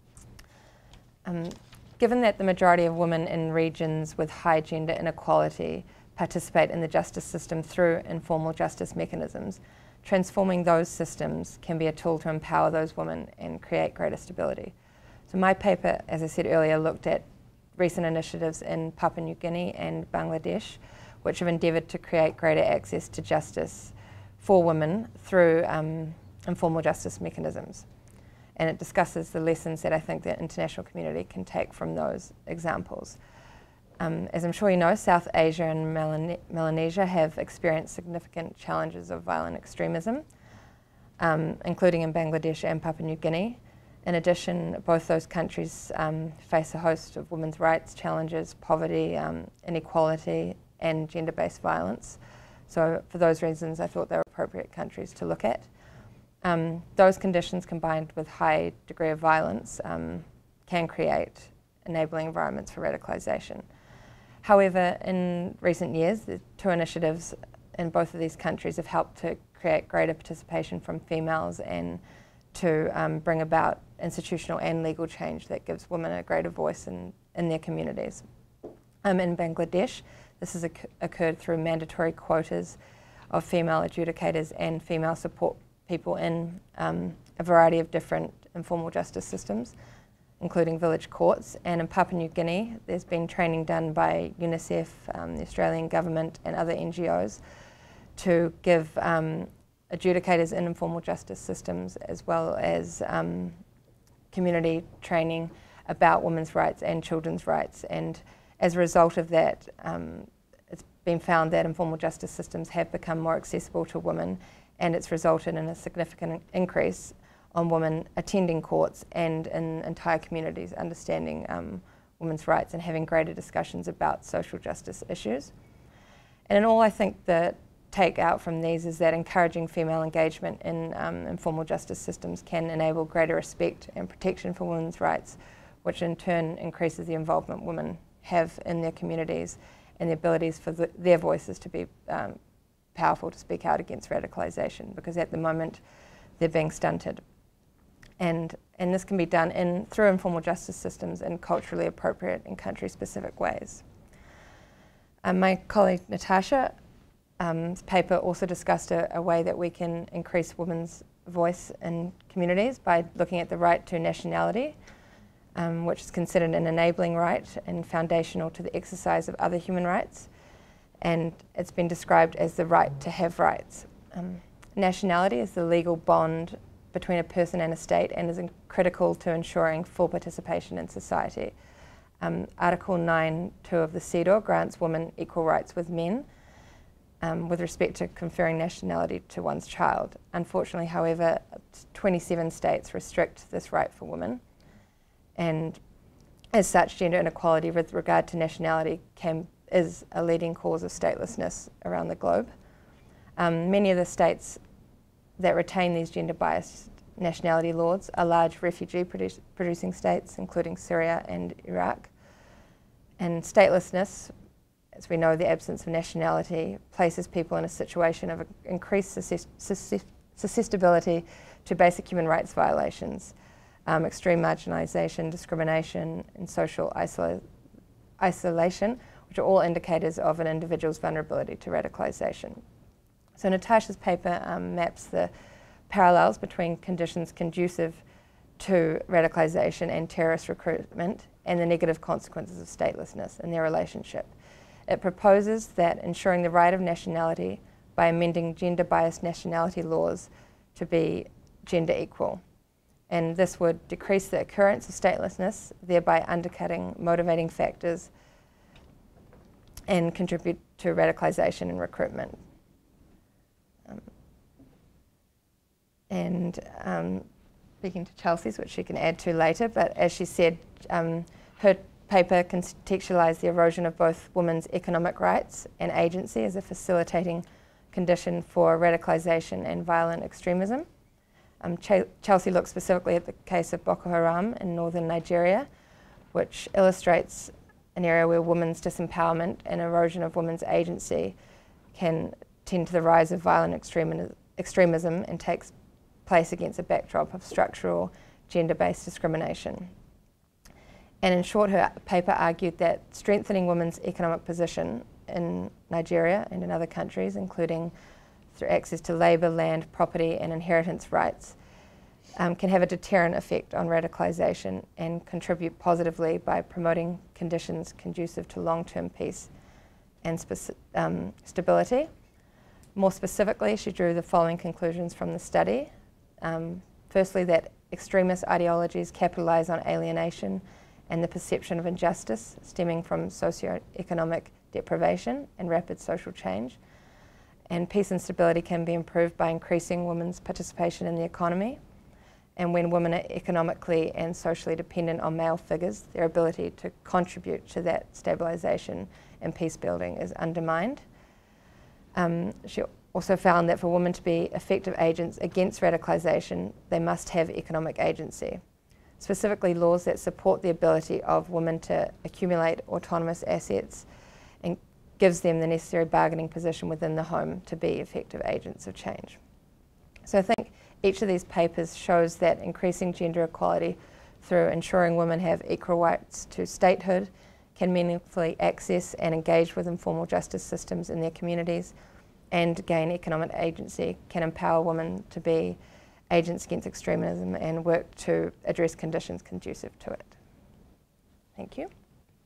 Given that the majority of women in regions with high gender inequality participate in the justice system through informal justice mechanisms, transforming those systems can be a tool to empower those women and create greater stability. So my paper, as I said earlier, looked at recent initiatives in Papua New Guinea and Bangladesh, which have endeavoured to create greater access to justice for women through informal justice mechanisms. And it discusses the lessons that I think the international community can take from those examples. As I'm sure you know, South Asia and Melanesia have experienced significant challenges of violent extremism, including in Bangladesh and Papua New Guinea. In addition, both those countries face a host of women's rights challenges, poverty, inequality, and gender-based violence. So for those reasons, I thought they were appropriate countries to look at. Those conditions combined with high degree of violence can create enabling environments for radicalisation. However, in recent years, the two initiatives in both of these countries have helped to create greater participation from females and to bring about institutional and legal change that gives women a greater voice in their communities. In Bangladesh, this has occurred through mandatory quotas of female adjudicators and female support people in a variety of different informal justice systems, including village courts. And in Papua New Guinea, there's been training done by UNICEF, the Australian government and other NGOs to give adjudicators in informal justice systems, as well as community training about women's rights and children's rights. And as a result of that, it's been found that informal justice systems have become more accessible to women, and it's resulted in a significant increase on women attending courts and in entire communities understanding women's rights and having greater discussions about social justice issues. And in all, I think the takeout from these is that encouraging female engagement in informal justice systems can enable greater respect and protection for women's rights, which in turn increases the involvement women have in their communities and the abilities for their voices to be powerful to speak out against radicalisation, because at the moment they're being stunted. And this can be done through informal justice systems in culturally appropriate and country-specific ways. My colleague Natasha's paper also discussed a way that we can increase women's voice in communities by looking at the right to nationality, which is considered an enabling right and foundational to the exercise of other human rights. And it's been described as the right to have rights. Nationality is the legal bond between a person and a state and is critical to ensuring full participation in society. Article 9.2 of the CEDAW grants women equal rights with men with respect to conferring nationality to one's child. Unfortunately, however, 27 states restrict this right for women. And As such, gender inequality with regard to nationality is a leading cause of statelessness around the globe. Many of the states that retain these gender-biased nationality laws are large refugee-producing states, including Syria and Iraq. And statelessness, as we know, the absence of nationality, places people in a situation of increased susceptibility to basic human rights violations, extreme marginalisation, discrimination, and social isolation, which are all indicators of an individual's vulnerability to radicalisation. So Natasha's paper maps the parallels between conditions conducive to radicalisation and terrorist recruitment and the negative consequences of statelessness and their relationship. It proposes that ensuring the right of nationality by amending gender-biased nationality laws to be gender equal. And this would decrease the occurrence of statelessness, thereby undercutting motivating factors and contribute to radicalisation and recruitment. Speaking to Chelsea's, which she can add to later, but as she said, her paper contextualised the erosion of both women's economic rights and agency as a facilitating condition for radicalisation and violent extremism. Chelsea looked specifically at the case of Boko Haram in northern Nigeria, which illustrates an area where women's disempowerment and erosion of women's agency can tend to the rise of violent extremism and takes place against a backdrop of structural gender-based discrimination. And in short, her paper argued that strengthening women's economic position in Nigeria and in other countries, including through access to labour, land, property and inheritance rights, can have a deterrent effect on radicalisation and contribute positively by promoting conditions conducive to long-term peace and stability. More specifically, she drew the following conclusions from the study. Firstly, that extremist ideologies capitalise on alienation and the perception of injustice stemming from socio-economic deprivation and rapid social change. And peace and stability can be improved by increasing women's participation in the economy. And when women are economically and socially dependent on male figures, their ability to contribute to that stabilisation and peace building is undermined. She also found that for women to be effective agents against radicalisation, they must have economic agency, specifically laws that support the ability of women to accumulate autonomous assets and gives them the necessary bargaining position within the home to be effective agents of change. So I think each of these papers shows that increasing gender equality through ensuring women have equal rights to statehood, can meaningfully access and engage with informal justice systems in their communities, and gain economic agency, can empower women to be agents against extremism and work to address conditions conducive to it. Thank you.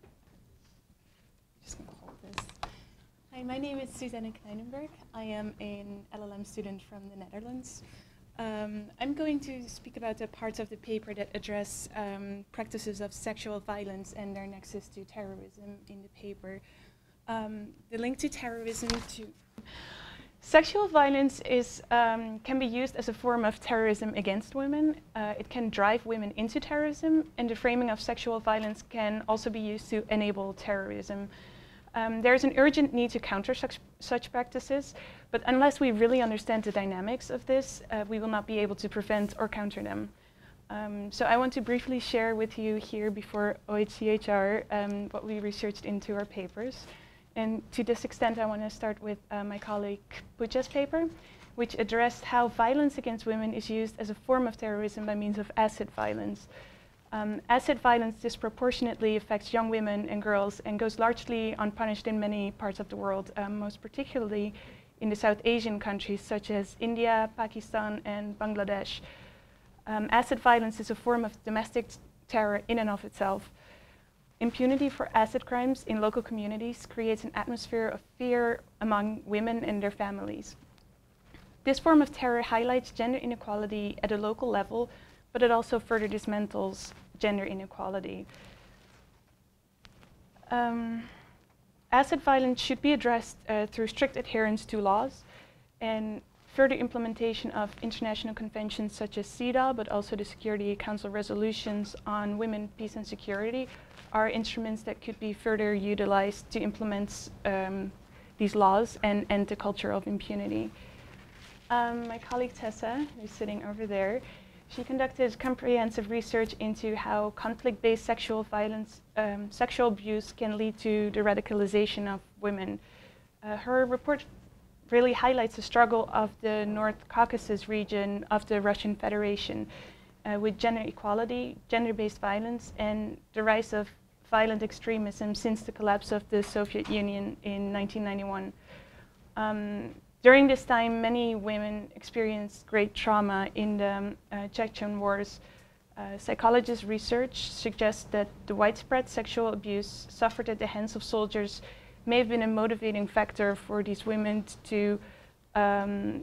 Just gonna hold this. Hi, my name is Susanne Kleinenberg. I am an LLM student from the Netherlands. I'm going to speak about the parts of the paper that address practices of sexual violence and their nexus to terrorism in the paper. The link to terrorism Sexual violence can be used as a form of terrorism against women. It can drive women into terrorism, and the framing of sexual violence can also be used to enable terrorism. There is an urgent need to counter such practices, but unless we really understand the dynamics of this, we will not be able to prevent or counter them. So I want to briefly share with you here before OHCHR what we researched into our papers. And to this extent, I want to start with my colleague Pooja's paper, which addressed how violence against women is used as a form of terrorism by means of acid violence. Acid violence disproportionately affects young women and girls and goes largely unpunished in many parts of the world, most particularly in the South Asian countries such as India, Pakistan, and Bangladesh. Acid violence is a form of domestic terror in and of itself. Impunity for acid crimes in local communities creates an atmosphere of fear among women and their families. This form of terror highlights gender inequality at a local level, but it also further dismantles gender inequality. Acid violence should be addressed through strict adherence to laws, and further implementation of international conventions such as CEDAW, but also the Security Council resolutions on women, peace and security are instruments that could be further utilized to implement these laws and end the culture of impunity. My colleague Tessa, who's sitting over there, she conducted comprehensive research into how conflict-based sexual violence, sexual abuse can lead to the radicalization of women. Her report really highlights the struggle of the North Caucasus region of the Russian Federation with gender equality, gender-based violence, and the rise of violent extremism since the collapse of the Soviet Union in 1991. During this time, many women experienced great trauma in the Chechen wars. Psychologist research suggests that the widespread sexual abuse suffered at the hands of soldiers may have been a motivating factor for these women to, and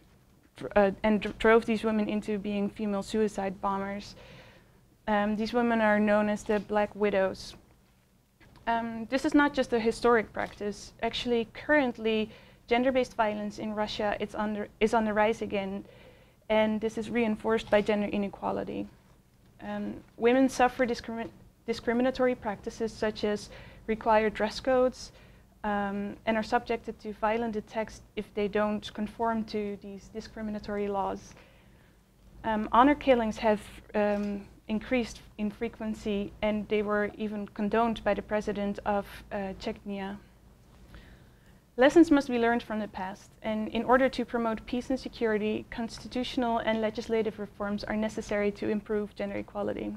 drove these women into being female suicide bombers. These women are known as the Black Widows. This is not just a historic practice. Actually, currently, gender-based violence in Russia is on the rise again, and this is reinforced by gender inequality. Women suffer discriminatory practices such as required dress codes, and are subjected to violent attacks if they don't conform to these discriminatory laws. Honor killings have increased in frequency, and they were even condoned by the president of Chechnya. Lessons must be learned from the past, and in order to promote peace and security, constitutional and legislative reforms are necessary to improve gender equality.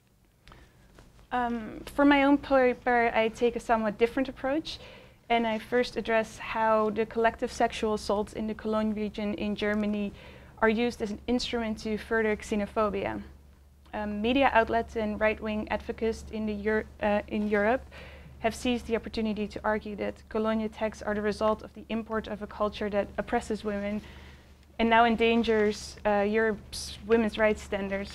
For my own paper, I take a somewhat different approach, and I first address how the collective sexual assaults in the Cologne region in Germany are used as an instrument to further xenophobia. Media outlets and right-wing advocates in Europe have seized the opportunity to argue that Cologne attacks are the result of the import of a culture that oppresses women and now endangers Europe's women's rights standards.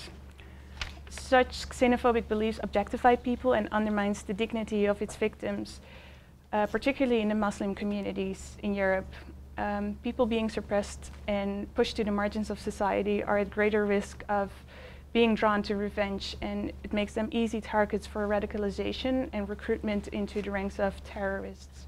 Such xenophobic beliefs objectify people and undermines the dignity of its victims, particularly in the Muslim communities in Europe. People being suppressed and pushed to the margins of society are at greater risk of being drawn to revenge, and it makes them easy targets for radicalization and recruitment into the ranks of terrorists.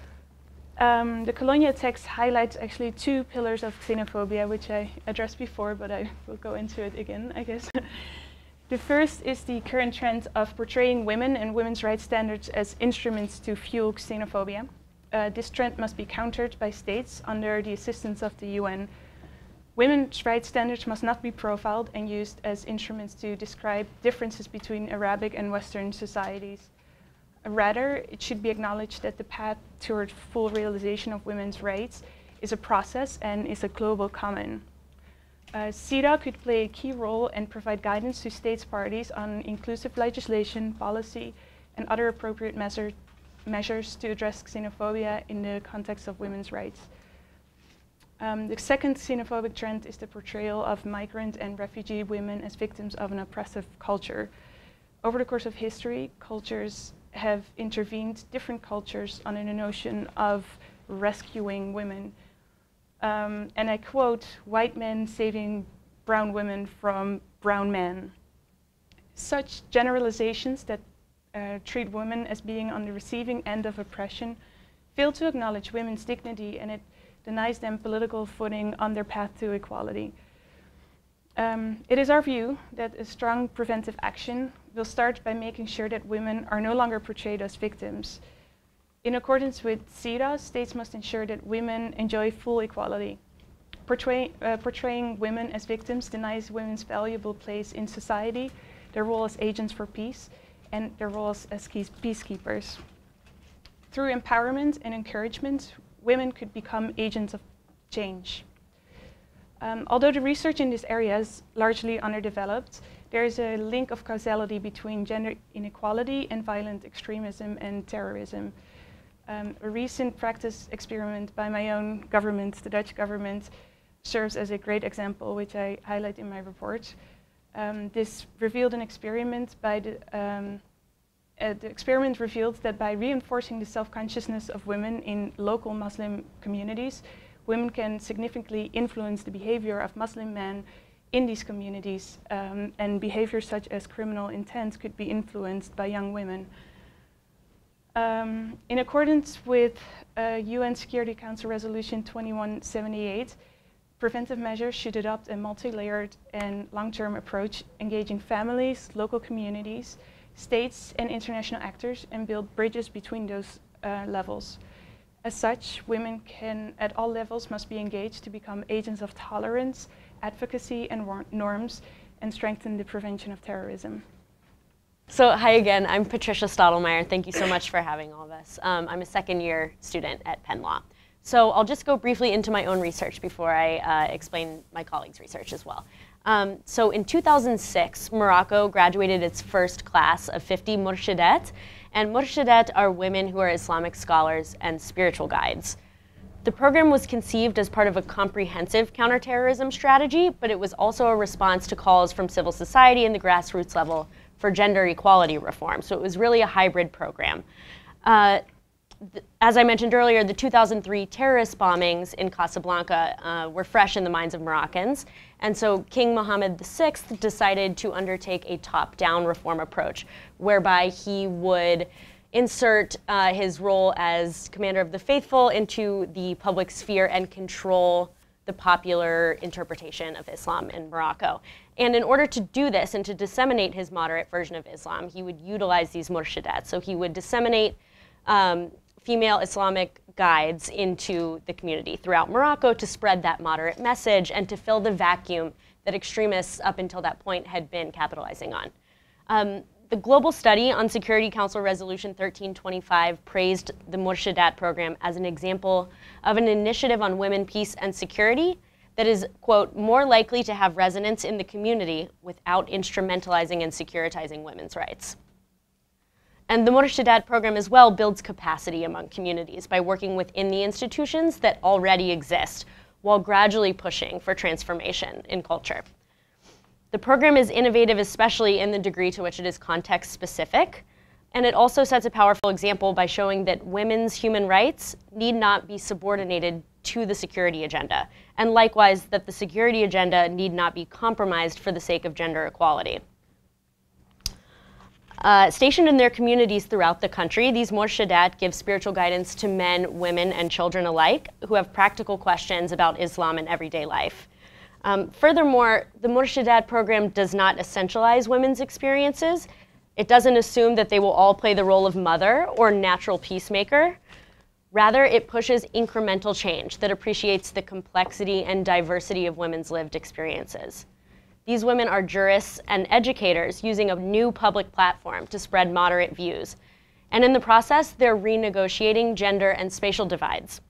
The Cologne attacks highlights actually two pillars of xenophobia, which I addressed before, but I will go into it again, I guess. The first is the current trend of portraying women and women's rights standards as instruments to fuel xenophobia. This trend must be countered by states under the assistance of the UN. Women's rights standards must not be profiled and used as instruments to describe differences between Arabic and Western societies. Rather, it should be acknowledged that the path toward full realization of women's rights is a process and is a global common. CEDAW could play a key role and provide guidance to states parties on inclusive legislation, policy, and other appropriate measures to address xenophobia in the context of women's rights. The second xenophobic trend is the portrayal of migrant and refugee women as victims of an oppressive culture. Over the course of history, cultures have intervened, different cultures, on the notion of rescuing women. And I quote, "white men saving brown women from brown men." Such generalizations that treat women as being on the receiving end of oppression fail to acknowledge women's dignity, and it denies them political footing on their path to equality. It is our view that a strong preventive action will start by making sure that women are no longer portrayed as victims. In accordance with CEDAW, states must ensure that women enjoy full equality. Portraying women as victims denies women's valuable place in society, their role as agents for peace, and their roles as peacekeepers. Through empowerment and encouragement, women could become agents of change. Although the research in this area is largely underdeveloped, there is a link of causality between gender inequality and violent extremism and terrorism. A recent practice experiment by my own government, the Dutch government, serves as a great example, which I highlight in my report. This revealed an experiment by the experiment revealed that by reinforcing the self-consciousness of women in local Muslim communities, women can significantly influence the behavior of Muslim men in these communities, and behaviors such as criminal intent could be influenced by young women. In accordance with UN Security Council Resolution 2178, preventive measures should adopt a multi-layered and long-term approach, engaging families, local communities, states, and international actors, and build bridges between those levels. As such, women can, at all levels, must be engaged to become agents of tolerance, advocacy, and norms, and strengthen the prevention of terrorism. So hi again, I'm Patricia Stottlemyre. Thank you so much for having all of us. I'm a second-year student at Penn Law. So I'll just go briefly into my own research before I explain my colleagues' research as well. So in 2006, Morocco graduated its first class of 50 murshidat, and murshidat are women who are Islamic scholars and spiritual guides. The program was conceived as part of a comprehensive counterterrorism strategy, but it was also a response to calls from civil society and the grassroots level for gender equality reform. So it was really a hybrid program. As I mentioned earlier, the 2003 terrorist bombings in Casablanca were fresh in the minds of Moroccans. And so King Mohammed VI decided to undertake a top-down reform approach, whereby he would insert his role as commander of the faithful into the public sphere and control the popular interpretation of Islam in Morocco. And in order to do this and to disseminate his moderate version of Islam, he would utilize these murshidat. So he would disseminate female Islamic guides into the community throughout Morocco to spread that moderate message and to fill the vacuum that extremists up until that point had been capitalizing on. The Global Study on Security Council Resolution 1325 praised the Murshidat program as an example of an initiative on women, peace, and security that is, quote, more likely to have resonance in the community without instrumentalizing and securitizing women's rights. And the Murshidat program as well builds capacity among communities by working within the institutions that already exist while gradually pushing for transformation in culture. The program is innovative, especially in the degree to which it is context specific, and it also sets a powerful example by showing that women's human rights need not be subordinated to the security agenda, and likewise that the security agenda need not be compromised for the sake of gender equality. Stationed in their communities throughout the country, these murshidat give spiritual guidance to men, women, and children alike who have practical questions about Islam in everyday life. Furthermore, the Murshidat program does not essentialize women's experiences. It doesn't assume that they will all play the role of mother or natural peacemaker. Rather, it pushes incremental change that appreciates the complexity and diversity of women's lived experiences. These women are jurists and educators using a new public platform to spread moderate views. And in the process, they're renegotiating gender and spatial divides.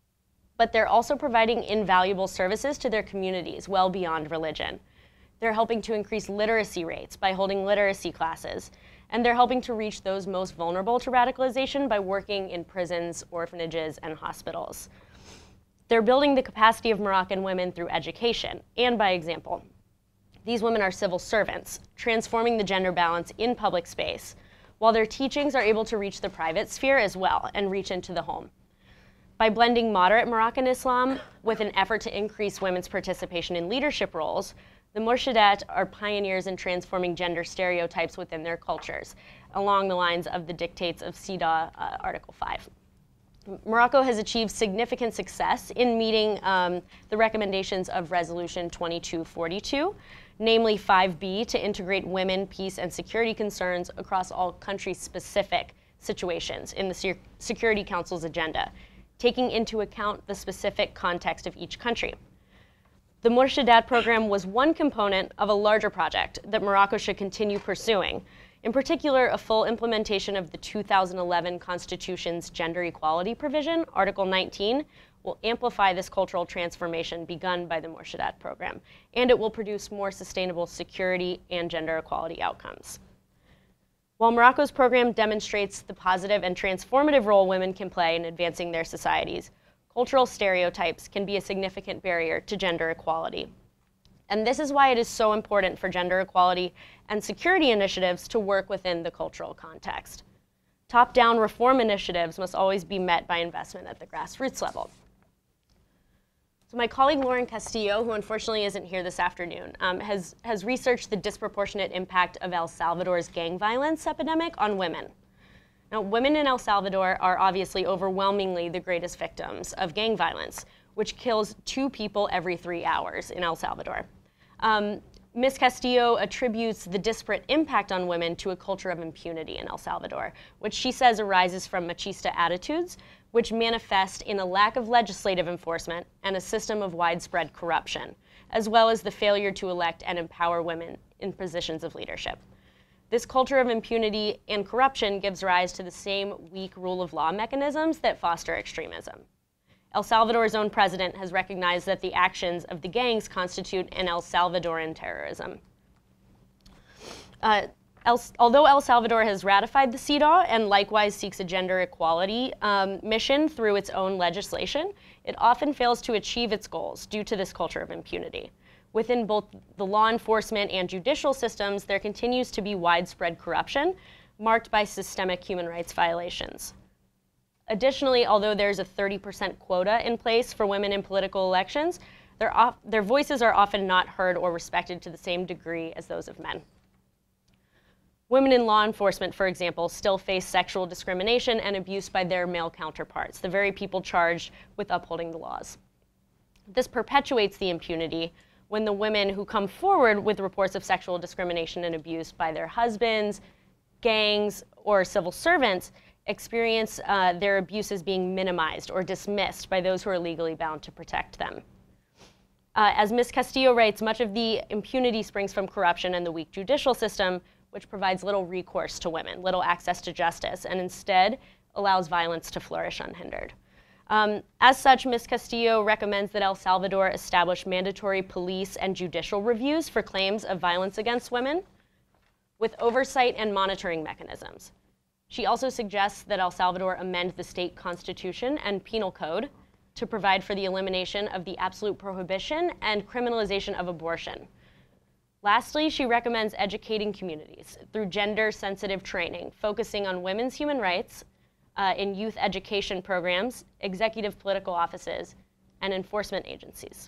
But they're also providing invaluable services to their communities well beyond religion. They're helping to increase literacy rates by holding literacy classes, and they're helping to reach those most vulnerable to radicalization by working in prisons, orphanages, and hospitals. They're building the capacity of Moroccan women through education and by example. These women are civil servants, transforming the gender balance in public space, while their teachings are able to reach the private sphere as well and reach into the home. By blending moderate Moroccan Islam with an effort to increase women's participation in leadership roles, the Murshidat are pioneers in transforming gender stereotypes within their cultures, along the lines of the dictates of CEDAW Article 5. Morocco has achieved significant success in meeting the recommendations of Resolution 2242, namely 5B, to integrate women, peace, and security concerns across all country-specific situations in the Security Council's agenda, taking into account the specific context of each country. The Murshidat program was one component of a larger project that Morocco should continue pursuing. In particular, a full implementation of the 2011 Constitution's gender equality provision, Article 19, will amplify this cultural transformation begun by the Murshidat program, and it will produce more sustainable security and gender equality outcomes. While Morocco's program demonstrates the positive and transformative role women can play in advancing their societies, cultural stereotypes can be a significant barrier to gender equality. And this is why it is so important for gender equality and security initiatives to work within the cultural context. Top-down reform initiatives must always be met by investment at the grassroots level. So my colleague Lauren Castillo, who unfortunately isn't here this afternoon, has researched the disproportionate impact of El Salvador's gang violence epidemic on women. Now, women in El Salvador are obviously overwhelmingly the greatest victims of gang violence, which kills 2 people every 3 hours in El Salvador. Ms. Castillo attributes the disparate impact on women to a culture of impunity in El Salvador, which she says arises from machista attitudes, which manifest in a lack of legislative enforcement and a system of widespread corruption, as well as the failure to elect and empower women in positions of leadership. This culture of impunity and corruption gives rise to the same weak rule of law mechanisms that foster extremism. El Salvador's own president has recognized that the actions of the gangs constitute an El Salvadoran terrorism. Although El Salvador has ratified the CEDAW and likewise seeks a gender equality mission through its own legislation, it often fails to achieve its goals due to this culture of impunity. Within both the law enforcement and judicial systems, there continues to be widespread corruption marked by systemic human rights violations. Additionally, although there's a 30% quota in place for women in political elections, their voices are often not heard or respected to the same degree as those of men. Women in law enforcement, for example, still face sexual discrimination and abuse by their male counterparts, the very people charged with upholding the laws. This perpetuates the impunity when the women who come forward with reports of sexual discrimination and abuse by their husbands, gangs, or civil servants experience their abuses being minimized or dismissed by those who are legally bound to protect them. As Ms. Castillo writes, much of the impunity springs from corruption and the weak judicial system, which provides little recourse to women, little access to justice, and instead allows violence to flourish unhindered. As such, Ms. Castillo recommends that El Salvador establish mandatory police and judicial reviews for claims of violence against women with oversight and monitoring mechanisms. She also suggests that El Salvador amend the state constitution and penal code to provide for the elimination of the absolute prohibition and criminalization of abortion. Lastly, she recommends educating communities through gender-sensitive training, focusing on women's human rights in youth education programs, executive political offices, and enforcement agencies.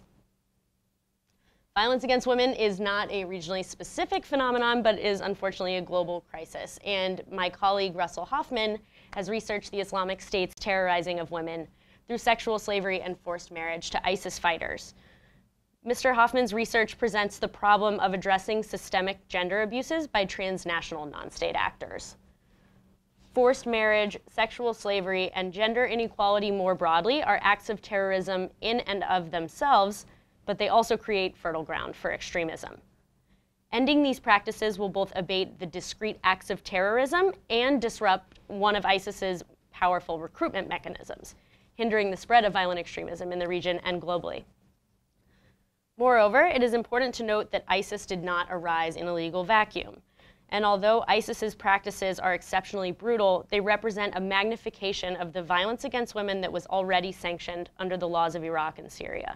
Violence against women is not a regionally specific phenomenon, but is unfortunately a global crisis. And my colleague Russell Hoffman has researched the Islamic State's terrorizing of women through sexual slavery and forced marriage to ISIS fighters. Mr. Hoffman's research presents the problem of addressing systemic gender abuses by transnational non-state actors. Forced marriage, sexual slavery, and gender inequality more broadly are acts of terrorism in and of themselves, but they also create fertile ground for extremism. Ending these practices will both abate the discrete acts of terrorism and disrupt one of ISIS's powerful recruitment mechanisms, hindering the spread of violent extremism in the region and globally. Moreover, it is important to note that ISIS did not arise in a legal vacuum. And although ISIS's practices are exceptionally brutal, they represent a magnification of the violence against women that was already sanctioned under the laws of Iraq and Syria.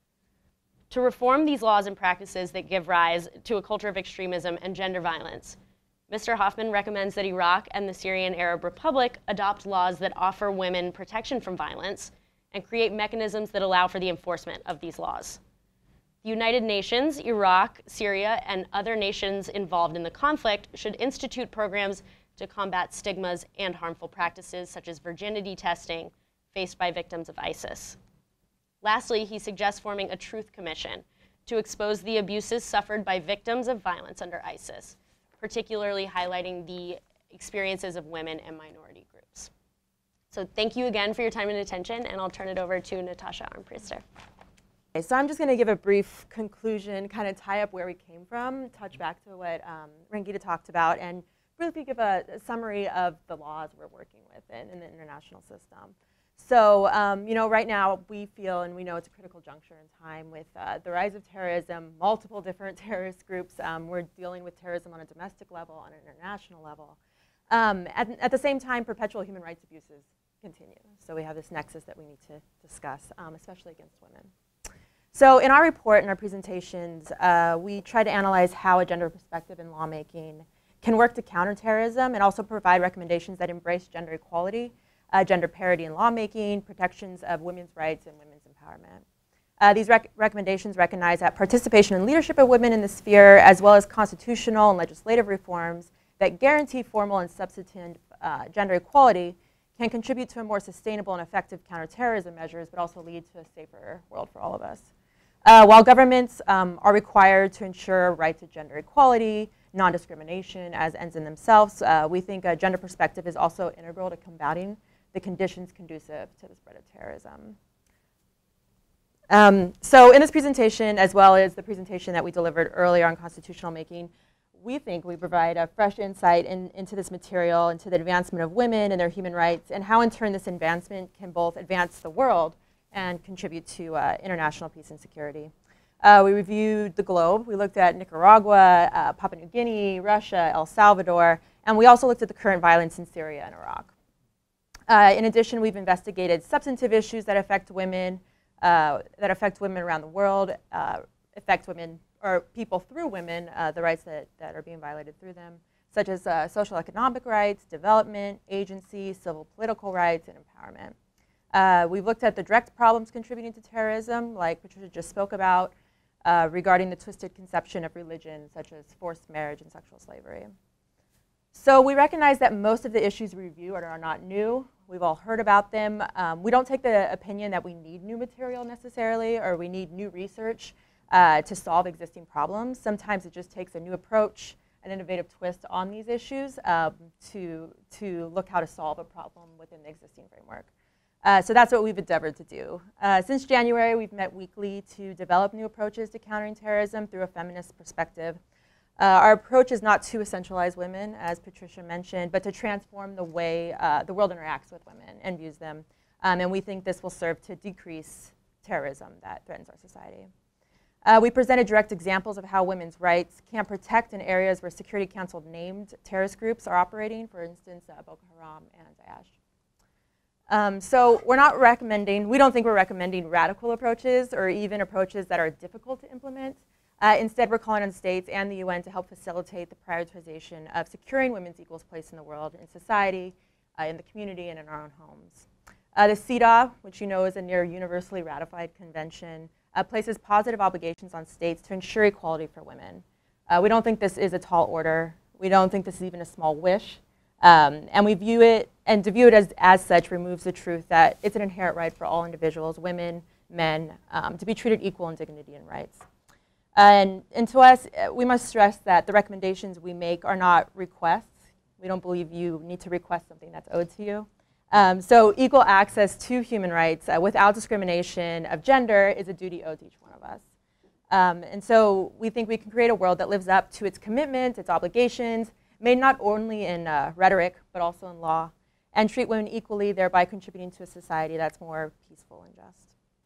To reform these laws and practices that give rise to a culture of extremism and gender violence, Mr. Hoffman recommends that Iraq and the Syrian Arab Republic adopt laws that offer women protection from violence and create mechanisms that allow for the enforcement of these laws. The United Nations, Iraq, Syria, and other nations involved in the conflict should institute programs to combat stigmas and harmful practices such as virginity testing faced by victims of ISIS. Lastly, he suggests forming a truth commission to expose the abuses suffered by victims of violence under ISIS, particularly highlighting the experiences of women and minority groups. So thank you again for your time and attention, and I'll turn it over to Natasha Armpriester. Okay, so I'm just going to give a brief conclusion, kind of tie up where we came from, touch back to what Rangita talked about, and briefly give a summary of the laws we're working with in the international system. So, you know, right now we feel, and we know it's a critical juncture in time with the rise of terrorism, multiple different terrorist groups. We're dealing with terrorism on a domestic level, on an international level. At the same time, perpetual human rights abuses continue. So we have this nexus that we need to discuss, especially against women. So in our report and our presentations, we try to analyze how a gender perspective in lawmaking can work to counter terrorism and also provide recommendations that embrace gender equality, gender parity in lawmaking, protections of women's rights, and women's empowerment. These recommendations recognize that participation and leadership of women in the sphere, as well as constitutional and legislative reforms that guarantee formal and substantive gender equality, can contribute to a more sustainable and effective counterterrorism measures, but also lead to a safer world for all of us. While governments are required to ensure right to gender equality, non-discrimination as ends in themselves, we think a gender perspective is also integral to combating the conditions conducive to the spread of terrorism. So in this presentation, as well as the presentation that we delivered earlier on constitutional making, we think we provide a fresh insight into this material, into the advancement of women and their human rights, and how in turn this advancement can both advance the world and contribute to international peace and security. We reviewed the globe. We looked at Nicaragua, Papua New Guinea, Russia, El Salvador, and we also looked at the current violence in Syria and Iraq. In addition, we've investigated substantive issues that affect women around the world, affect women or people through women, the rights that are being violated through them, such as social economic rights, development, agency, civil political rights, and empowerment. We've looked at the direct problems contributing to terrorism, like Patricia just spoke about, regarding the twisted conception of religion, such as forced marriage and sexual slavery. So we recognize that most of the issues we review are not new. We've all heard about them. We don't take the opinion that we need new material necessarily, or we need new research to solve existing problems. Sometimes it just takes a new approach, an innovative twist on these issues to look how to solve a problem within the existing framework. So that's what we've endeavored to do. Since January, we've met weekly to develop new approaches to countering terrorism through a feminist perspective. Our approach is not to essentialize women, as Patricia mentioned, but to transform the way the world interacts with women and views them. And we think this will serve to decrease terrorism that threatens our society. We presented direct examples of how women's rights can protect in areas where Security Council named terrorist groups are operating, for instance, Boko Haram and Daesh. So we don't think we're recommending radical approaches or even approaches that are difficult to implement. Instead, we're calling on states and the UN to help facilitate the prioritization of securing women's equal place in the world, in society, in the community, and in our own homes. The CEDAW, which you know is a near universally ratified convention, places positive obligations on states to ensure equality for women. We don't think this is a tall order. We don't think this is even a small wish. And we view it, and to view it as such removes the truth that it's an inherent right for all individuals, women, men, to be treated equal in dignity and rights. And to us, we must stress that the recommendations we make are not requests. We don't believe you need to request something that's owed to you. So equal access to human rights without discrimination of gender is a duty owed to each one of us. And so we think we can create a world that lives up to its commitment, its obligations, made not only in rhetoric, but also in law, and treat women equally, thereby contributing to a society that's more peaceful and just.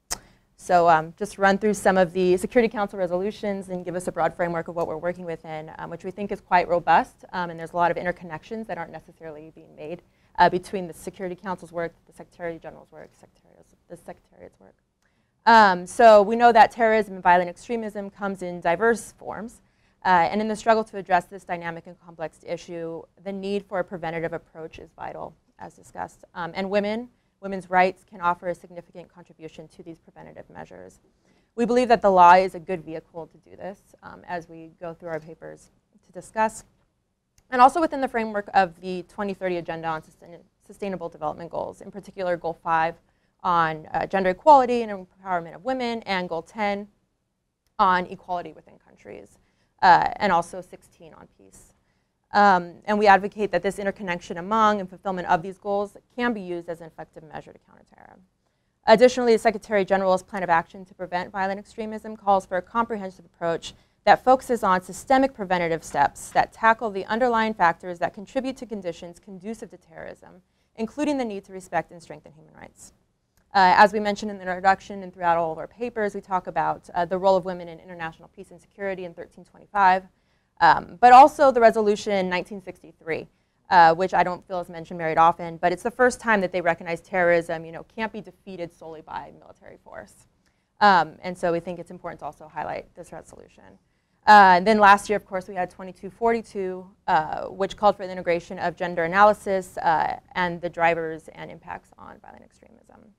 So just run through some of the Security Council resolutions and give us a broad framework of what we're working within, which we think is quite robust, and there's a lot of interconnections that aren't necessarily being made between the Security Council's work, the Secretary General's work, the Secretariat's work. So we know that terrorism and violent extremism comes in diverse forms, and in the struggle to address this dynamic and complex issue, the need for a preventative approach is vital, as discussed. And women's rights can offer a significant contribution to these preventative measures. We believe that the law is a good vehicle to do this as we go through our papers to discuss. And also within the framework of the 2030 Agenda on Sustainable Development Goals, in particular Goal 5 on gender equality and empowerment of women, and Goal 10 on equality within countries, and also 16 on peace. And we advocate that this interconnection among and fulfillment of these goals can be used as an effective measure to counter terror. Additionally, the Secretary General's Plan of Action to Prevent Violent Extremism calls for a comprehensive approach that focuses on systemic preventative steps that tackle the underlying factors that contribute to conditions conducive to terrorism, including the need to respect and strengthen human rights. As we mentioned in the introduction and throughout all of our papers, we talk about the role of women in international peace and security in 1325, but also the resolution 1963, which I don't feel is mentioned very often, but it's the first time that they recognize terrorism, can't be defeated solely by military force. And so we think it's important to also highlight this resolution. And then last year, of course, we had 2242, which called for the integration of gender analysis and the drivers and impacts on violent extremism.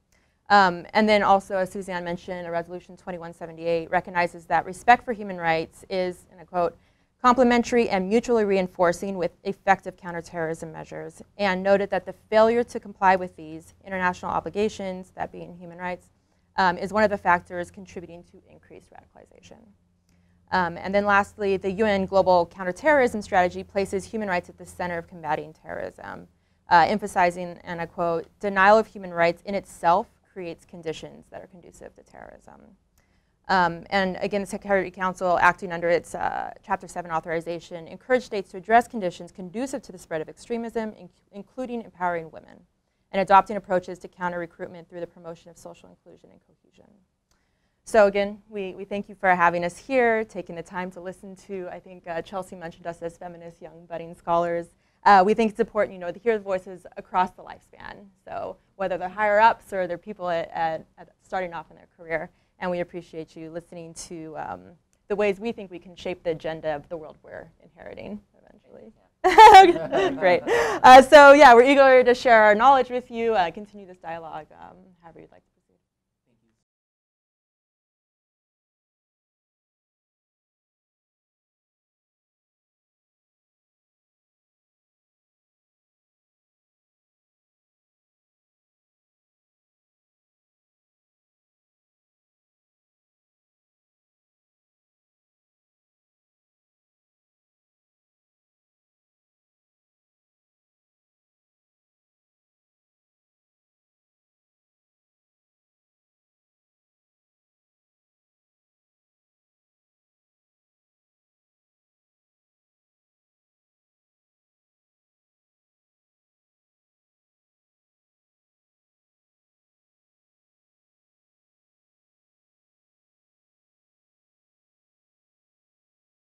And then also, as Suzanne mentioned, a Resolution 2178 recognizes that respect for human rights is, and I quote, complementary and mutually reinforcing with effective counterterrorism measures, and noted that the failure to comply with these international obligations, that being human rights, is one of the factors contributing to increased radicalization. And then lastly, the UN Global Counterterrorism Strategy places human rights at the center of combating terrorism, emphasizing, and I quote, denial of human rights in itself creates conditions that are conducive to terrorism. And again, the Security Council, acting under its Chapter 7 authorization, encouraged states to address conditions conducive to the spread of extremism, including empowering women, and adopting approaches to counter recruitment through the promotion of social inclusion and cohesion. So again, we thank you for having us here, taking the time to listen to, I think Chelsea mentioned us as feminist young budding scholars. We think it's important, to hear the voices across the lifespan. So whether they're higher ups or they're people at starting off in their career. And we appreciate you listening to the ways we think we can shape the agenda of the world we're inheriting eventually. Great. So yeah, we're eager to share our knowledge with you, continue this dialogue however you'd like to.